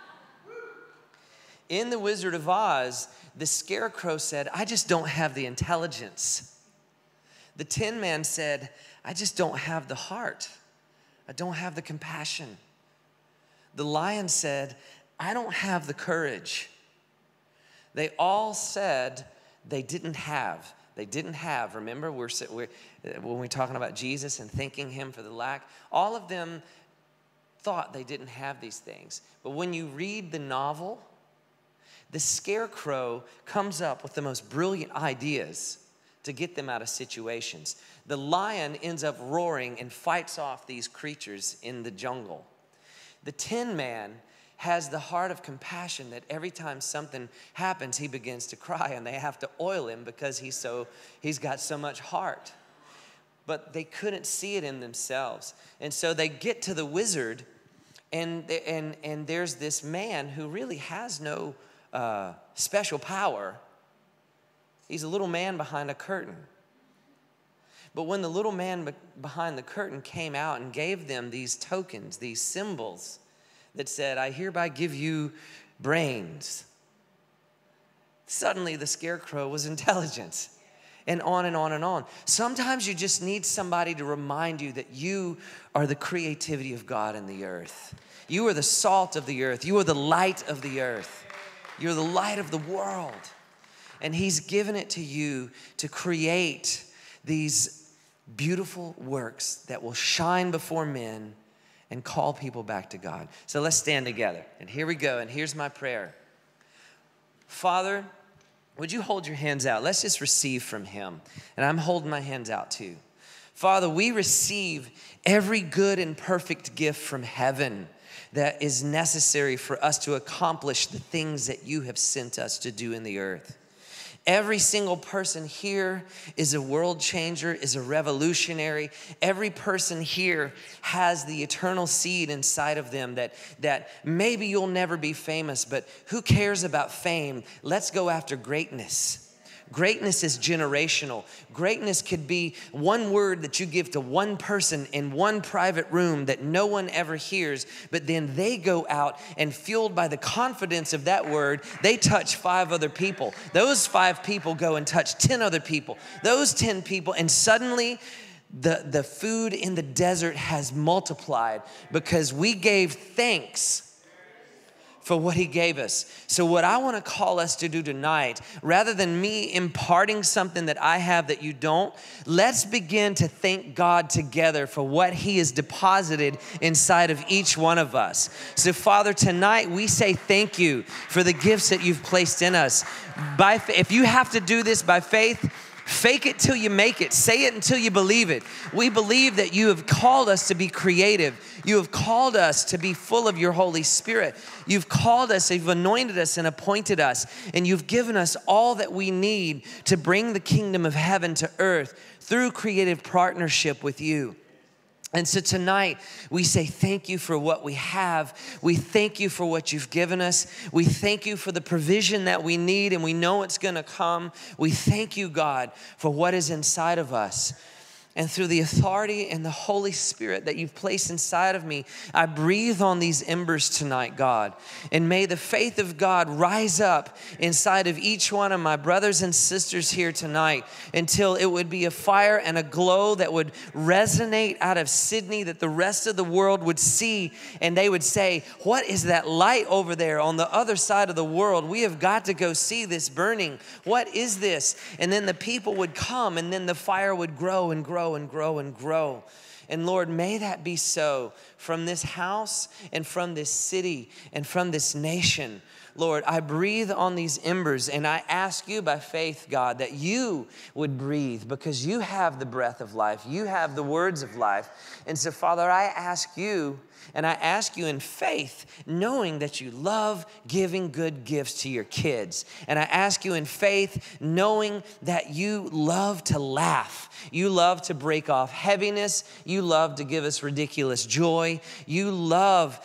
In the Wizard of Oz, the Scarecrow said, I just don't have the intelligence. The Tin Man said, I just don't have the heart. I don't have the compassion. The Lion said, I don't have the courage. They all said they didn't have. They didn't have. Remember, when we're talking about Jesus and thanking Him for the lack, all of them thought they didn't have these things. But when you read the novel, the Scarecrow comes up with the most brilliant ideas to get them out of situations. The lion ends up roaring and fights off these creatures in the jungle. The Tin Man, has the heart of compassion that every time something happens, he begins to cry and they have to oil him because he's got so much heart. But they couldn't see it in themselves. And so they get to the wizard, and there's this man who really has no special power. He's a little man behind a curtain. But when the little man behind the curtain came out and gave them these tokens, these symbols that said, I hereby give you brains, suddenly the scarecrow was intelligent. And on and on and on. Sometimes you just need somebody to remind you that you are the creativity of God in the earth. You are the salt of the earth. You are the light of the earth. You're the light of the world. And he's given it to you to create these beautiful works that will shine before men and call people back to God. So let's stand together. And here we go. And here's my prayer. Father, would you hold your hands out? Let's just receive from him. And I'm holding my hands out too. Father, we receive every good and perfect gift from heaven that is necessary for us to accomplish the things that you have sent us to do in the earth. Every single person here is a world changer, is a revolutionary. Every person here has the eternal seed inside of them that maybe you'll never be famous, but who cares about fame? Let's go after greatness. Greatness is generational. Greatness could be one word that you give to one person in one private room that no one ever hears, but then they go out and fueled by the confidence of that word, they touch 5 other people. Those 5 people go and touch 10 other people. Those 10 people, and suddenly the food in the desert has multiplied because we gave thanks for what he gave us. So what I want to call us to do tonight, rather than me imparting something that I have that you don't, let's begin to thank God together for what he has deposited inside of each one of us. So Father, tonight we say thank you for the gifts that you've placed in us. If you have to do this by faith, fake it till you make it. Say it until you believe it. We believe that you have called us to be creative. You have called us to be full of your Holy Spirit. You've called us, you've anointed us and appointed us. And you've given us all that we need to bring the kingdom of heaven to earth through creative partnership with you. And so tonight, we say thank you for what we have. We thank you for what you've given us. We thank you for the provision that we need, and we know it's going to come. We thank you, God, for what is inside of us. And through the authority and the Holy Spirit that you've placed inside of me, I breathe on these embers tonight, God. And may the faith of God rise up inside of each one of my brothers and sisters here tonight until it would be a fire and a glow that would resonate out of Sydney, that the rest of the world would see and they would say, what is that light over there on the other side of the world? We have got to go see this burning. What is this? And then the people would come, and then the fire would grow and grow and grow and grow. And Lord, may that be so from this house and from this city and from this nation. Lord, I breathe on these embers, and I ask you by faith, God, that you would breathe, because you have the breath of life. You have the words of life. And so, Father, I ask you, and I ask you in faith, knowing that you love giving good gifts to your kids. And I ask you in faith, knowing that you love to laugh. You love to break off heaviness. You love to give us ridiculous joy. You love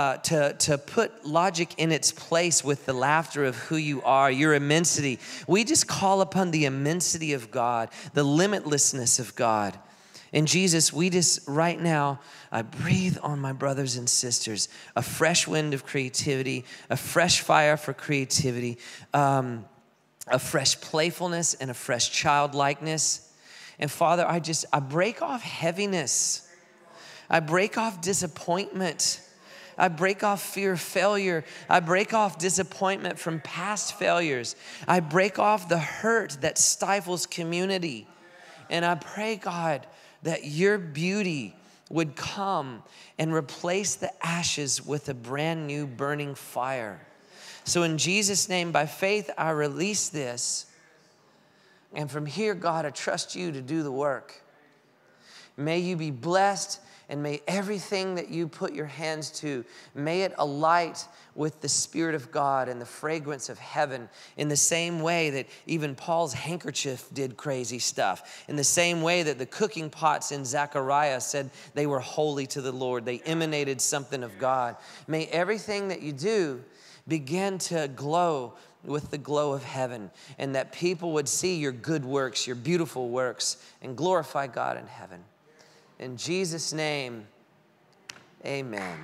to put logic in its place with the laughter of who you are, your immensity. We just call upon the immensity of God, the limitlessness of God. And Jesus, we just right now, I breathe on my brothers and sisters, a fresh wind of creativity, a fresh fire for creativity, a fresh playfulness and a fresh childlikeness. And Father, I break off heaviness. I break off disappointment. I break off fear of failure. I break off disappointment from past failures. I break off the hurt that stifles community. And I pray, God, that your beauty would come and replace the ashes with a brand new burning fire. So in Jesus' name, by faith, I release this. And from here, God, I trust you to do the work. May you be blessed And may everything that you put your hands to, may it alight with the Spirit of God and the fragrance of heaven, in the same way that even Paul's handkerchief did crazy stuff, in the same way that the cooking pots in Zechariah said they were holy to the Lord. They emanated something of God. May everything that you do begin to glow with the glow of heaven, and that people would see your good works, your beautiful works, and glorify God in heaven. In Jesus' name, amen.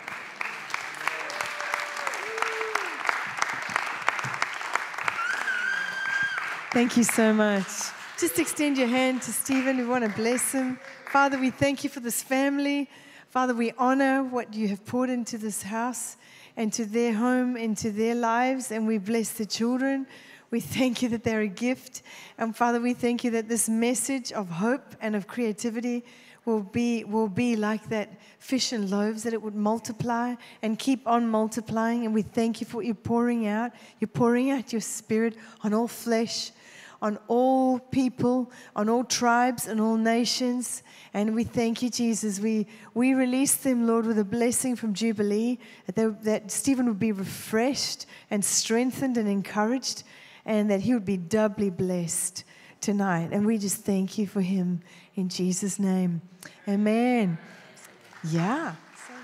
Thank you so much. Just extend your hand to Stephen. We want to bless him. Father, we thank you for this family. Father, we honor what you have poured into this house and to their home, into their lives, and we bless the children. We thank you that they're a gift. And Father, we thank you that this message of hope and of creativity will be like that fish and loaves, that it would multiply and keep on multiplying. And we thank you for what you're pouring out. You're pouring out your Spirit on all flesh, on all people, on all tribes and all nations. And we thank you, Jesus. We release them, Lord, with a blessing from Jubilee, that Stephen would be refreshed and strengthened and encouraged, and that he would be doubly blessed tonight. And we just thank you for him in Jesus' name. Amen. Yeah.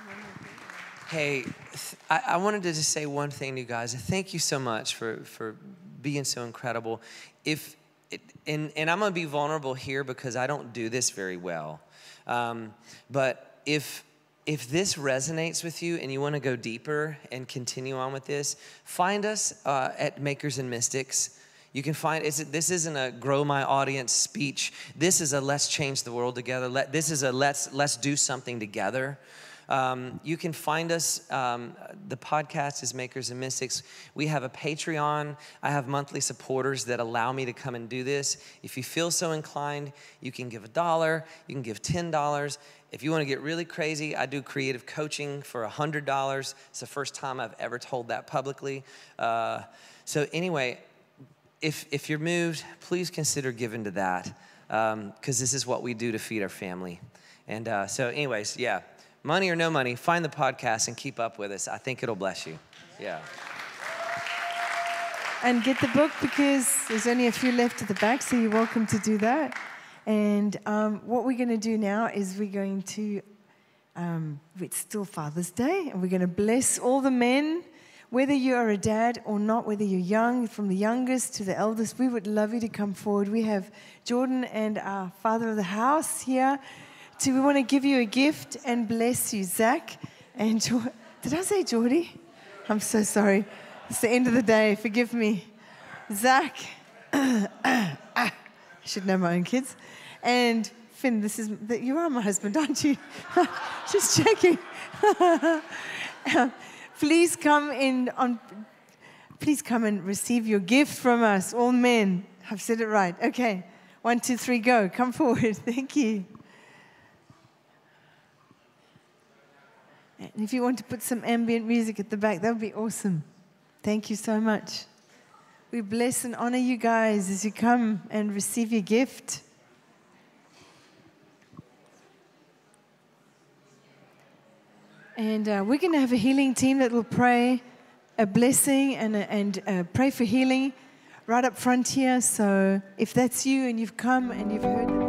Hey, I wanted to just say one thing to you guys. Thank you so much for being so incredible. And I'm going to be vulnerable here because I don't do this very well. But if this resonates with you and you want to go deeper and continue on with this, find us at Makers and Mystics. You can find, this isn't a grow my audience speech. This is a let's change the world together. This is a let's do something together. You can find us, the podcast is Makers and Mystics. We have a Patreon. I have monthly supporters that allow me to come and do this. If you feel so inclined, you can give $1, you can give $10. If you want to get really crazy, I do creative coaching for $100. It's the first time I've ever told that publicly. So anyway, if you're moved, please consider giving to that, because this is what we do to feed our family. And so anyways, yeah, money or no money, find the podcast and keep up with us. I think it'll bless you. Yeah. And get the book, because there's only a few left at the back, so you're welcome to do that. And what we're going to do now is we're going to, it's still Father's Day, and we're going to bless all the men. Whether you are a dad or not, whether you're young, from the youngest to the eldest, we would love you to come forward. We have Jordan and our father of the house here. We want to give you a gift and bless you. Zach and did I say Geordie? I'm so sorry. It's the end of the day. Forgive me. Zach. I should know my own kids. And Finn, you are my husband, aren't you? Just checking. Please come and receive your gift from us, all men. I've said it right. Okay. 1, 2, 3, go. Come forward. Thank you. And if you want to put some ambient music at the back, that would be awesome. Thank you so much. We bless and honor you guys as you come and receive your gift. And we're going to have a healing team that will pray a blessing and pray for healing right up front here. So if that's you and you've come and you've heard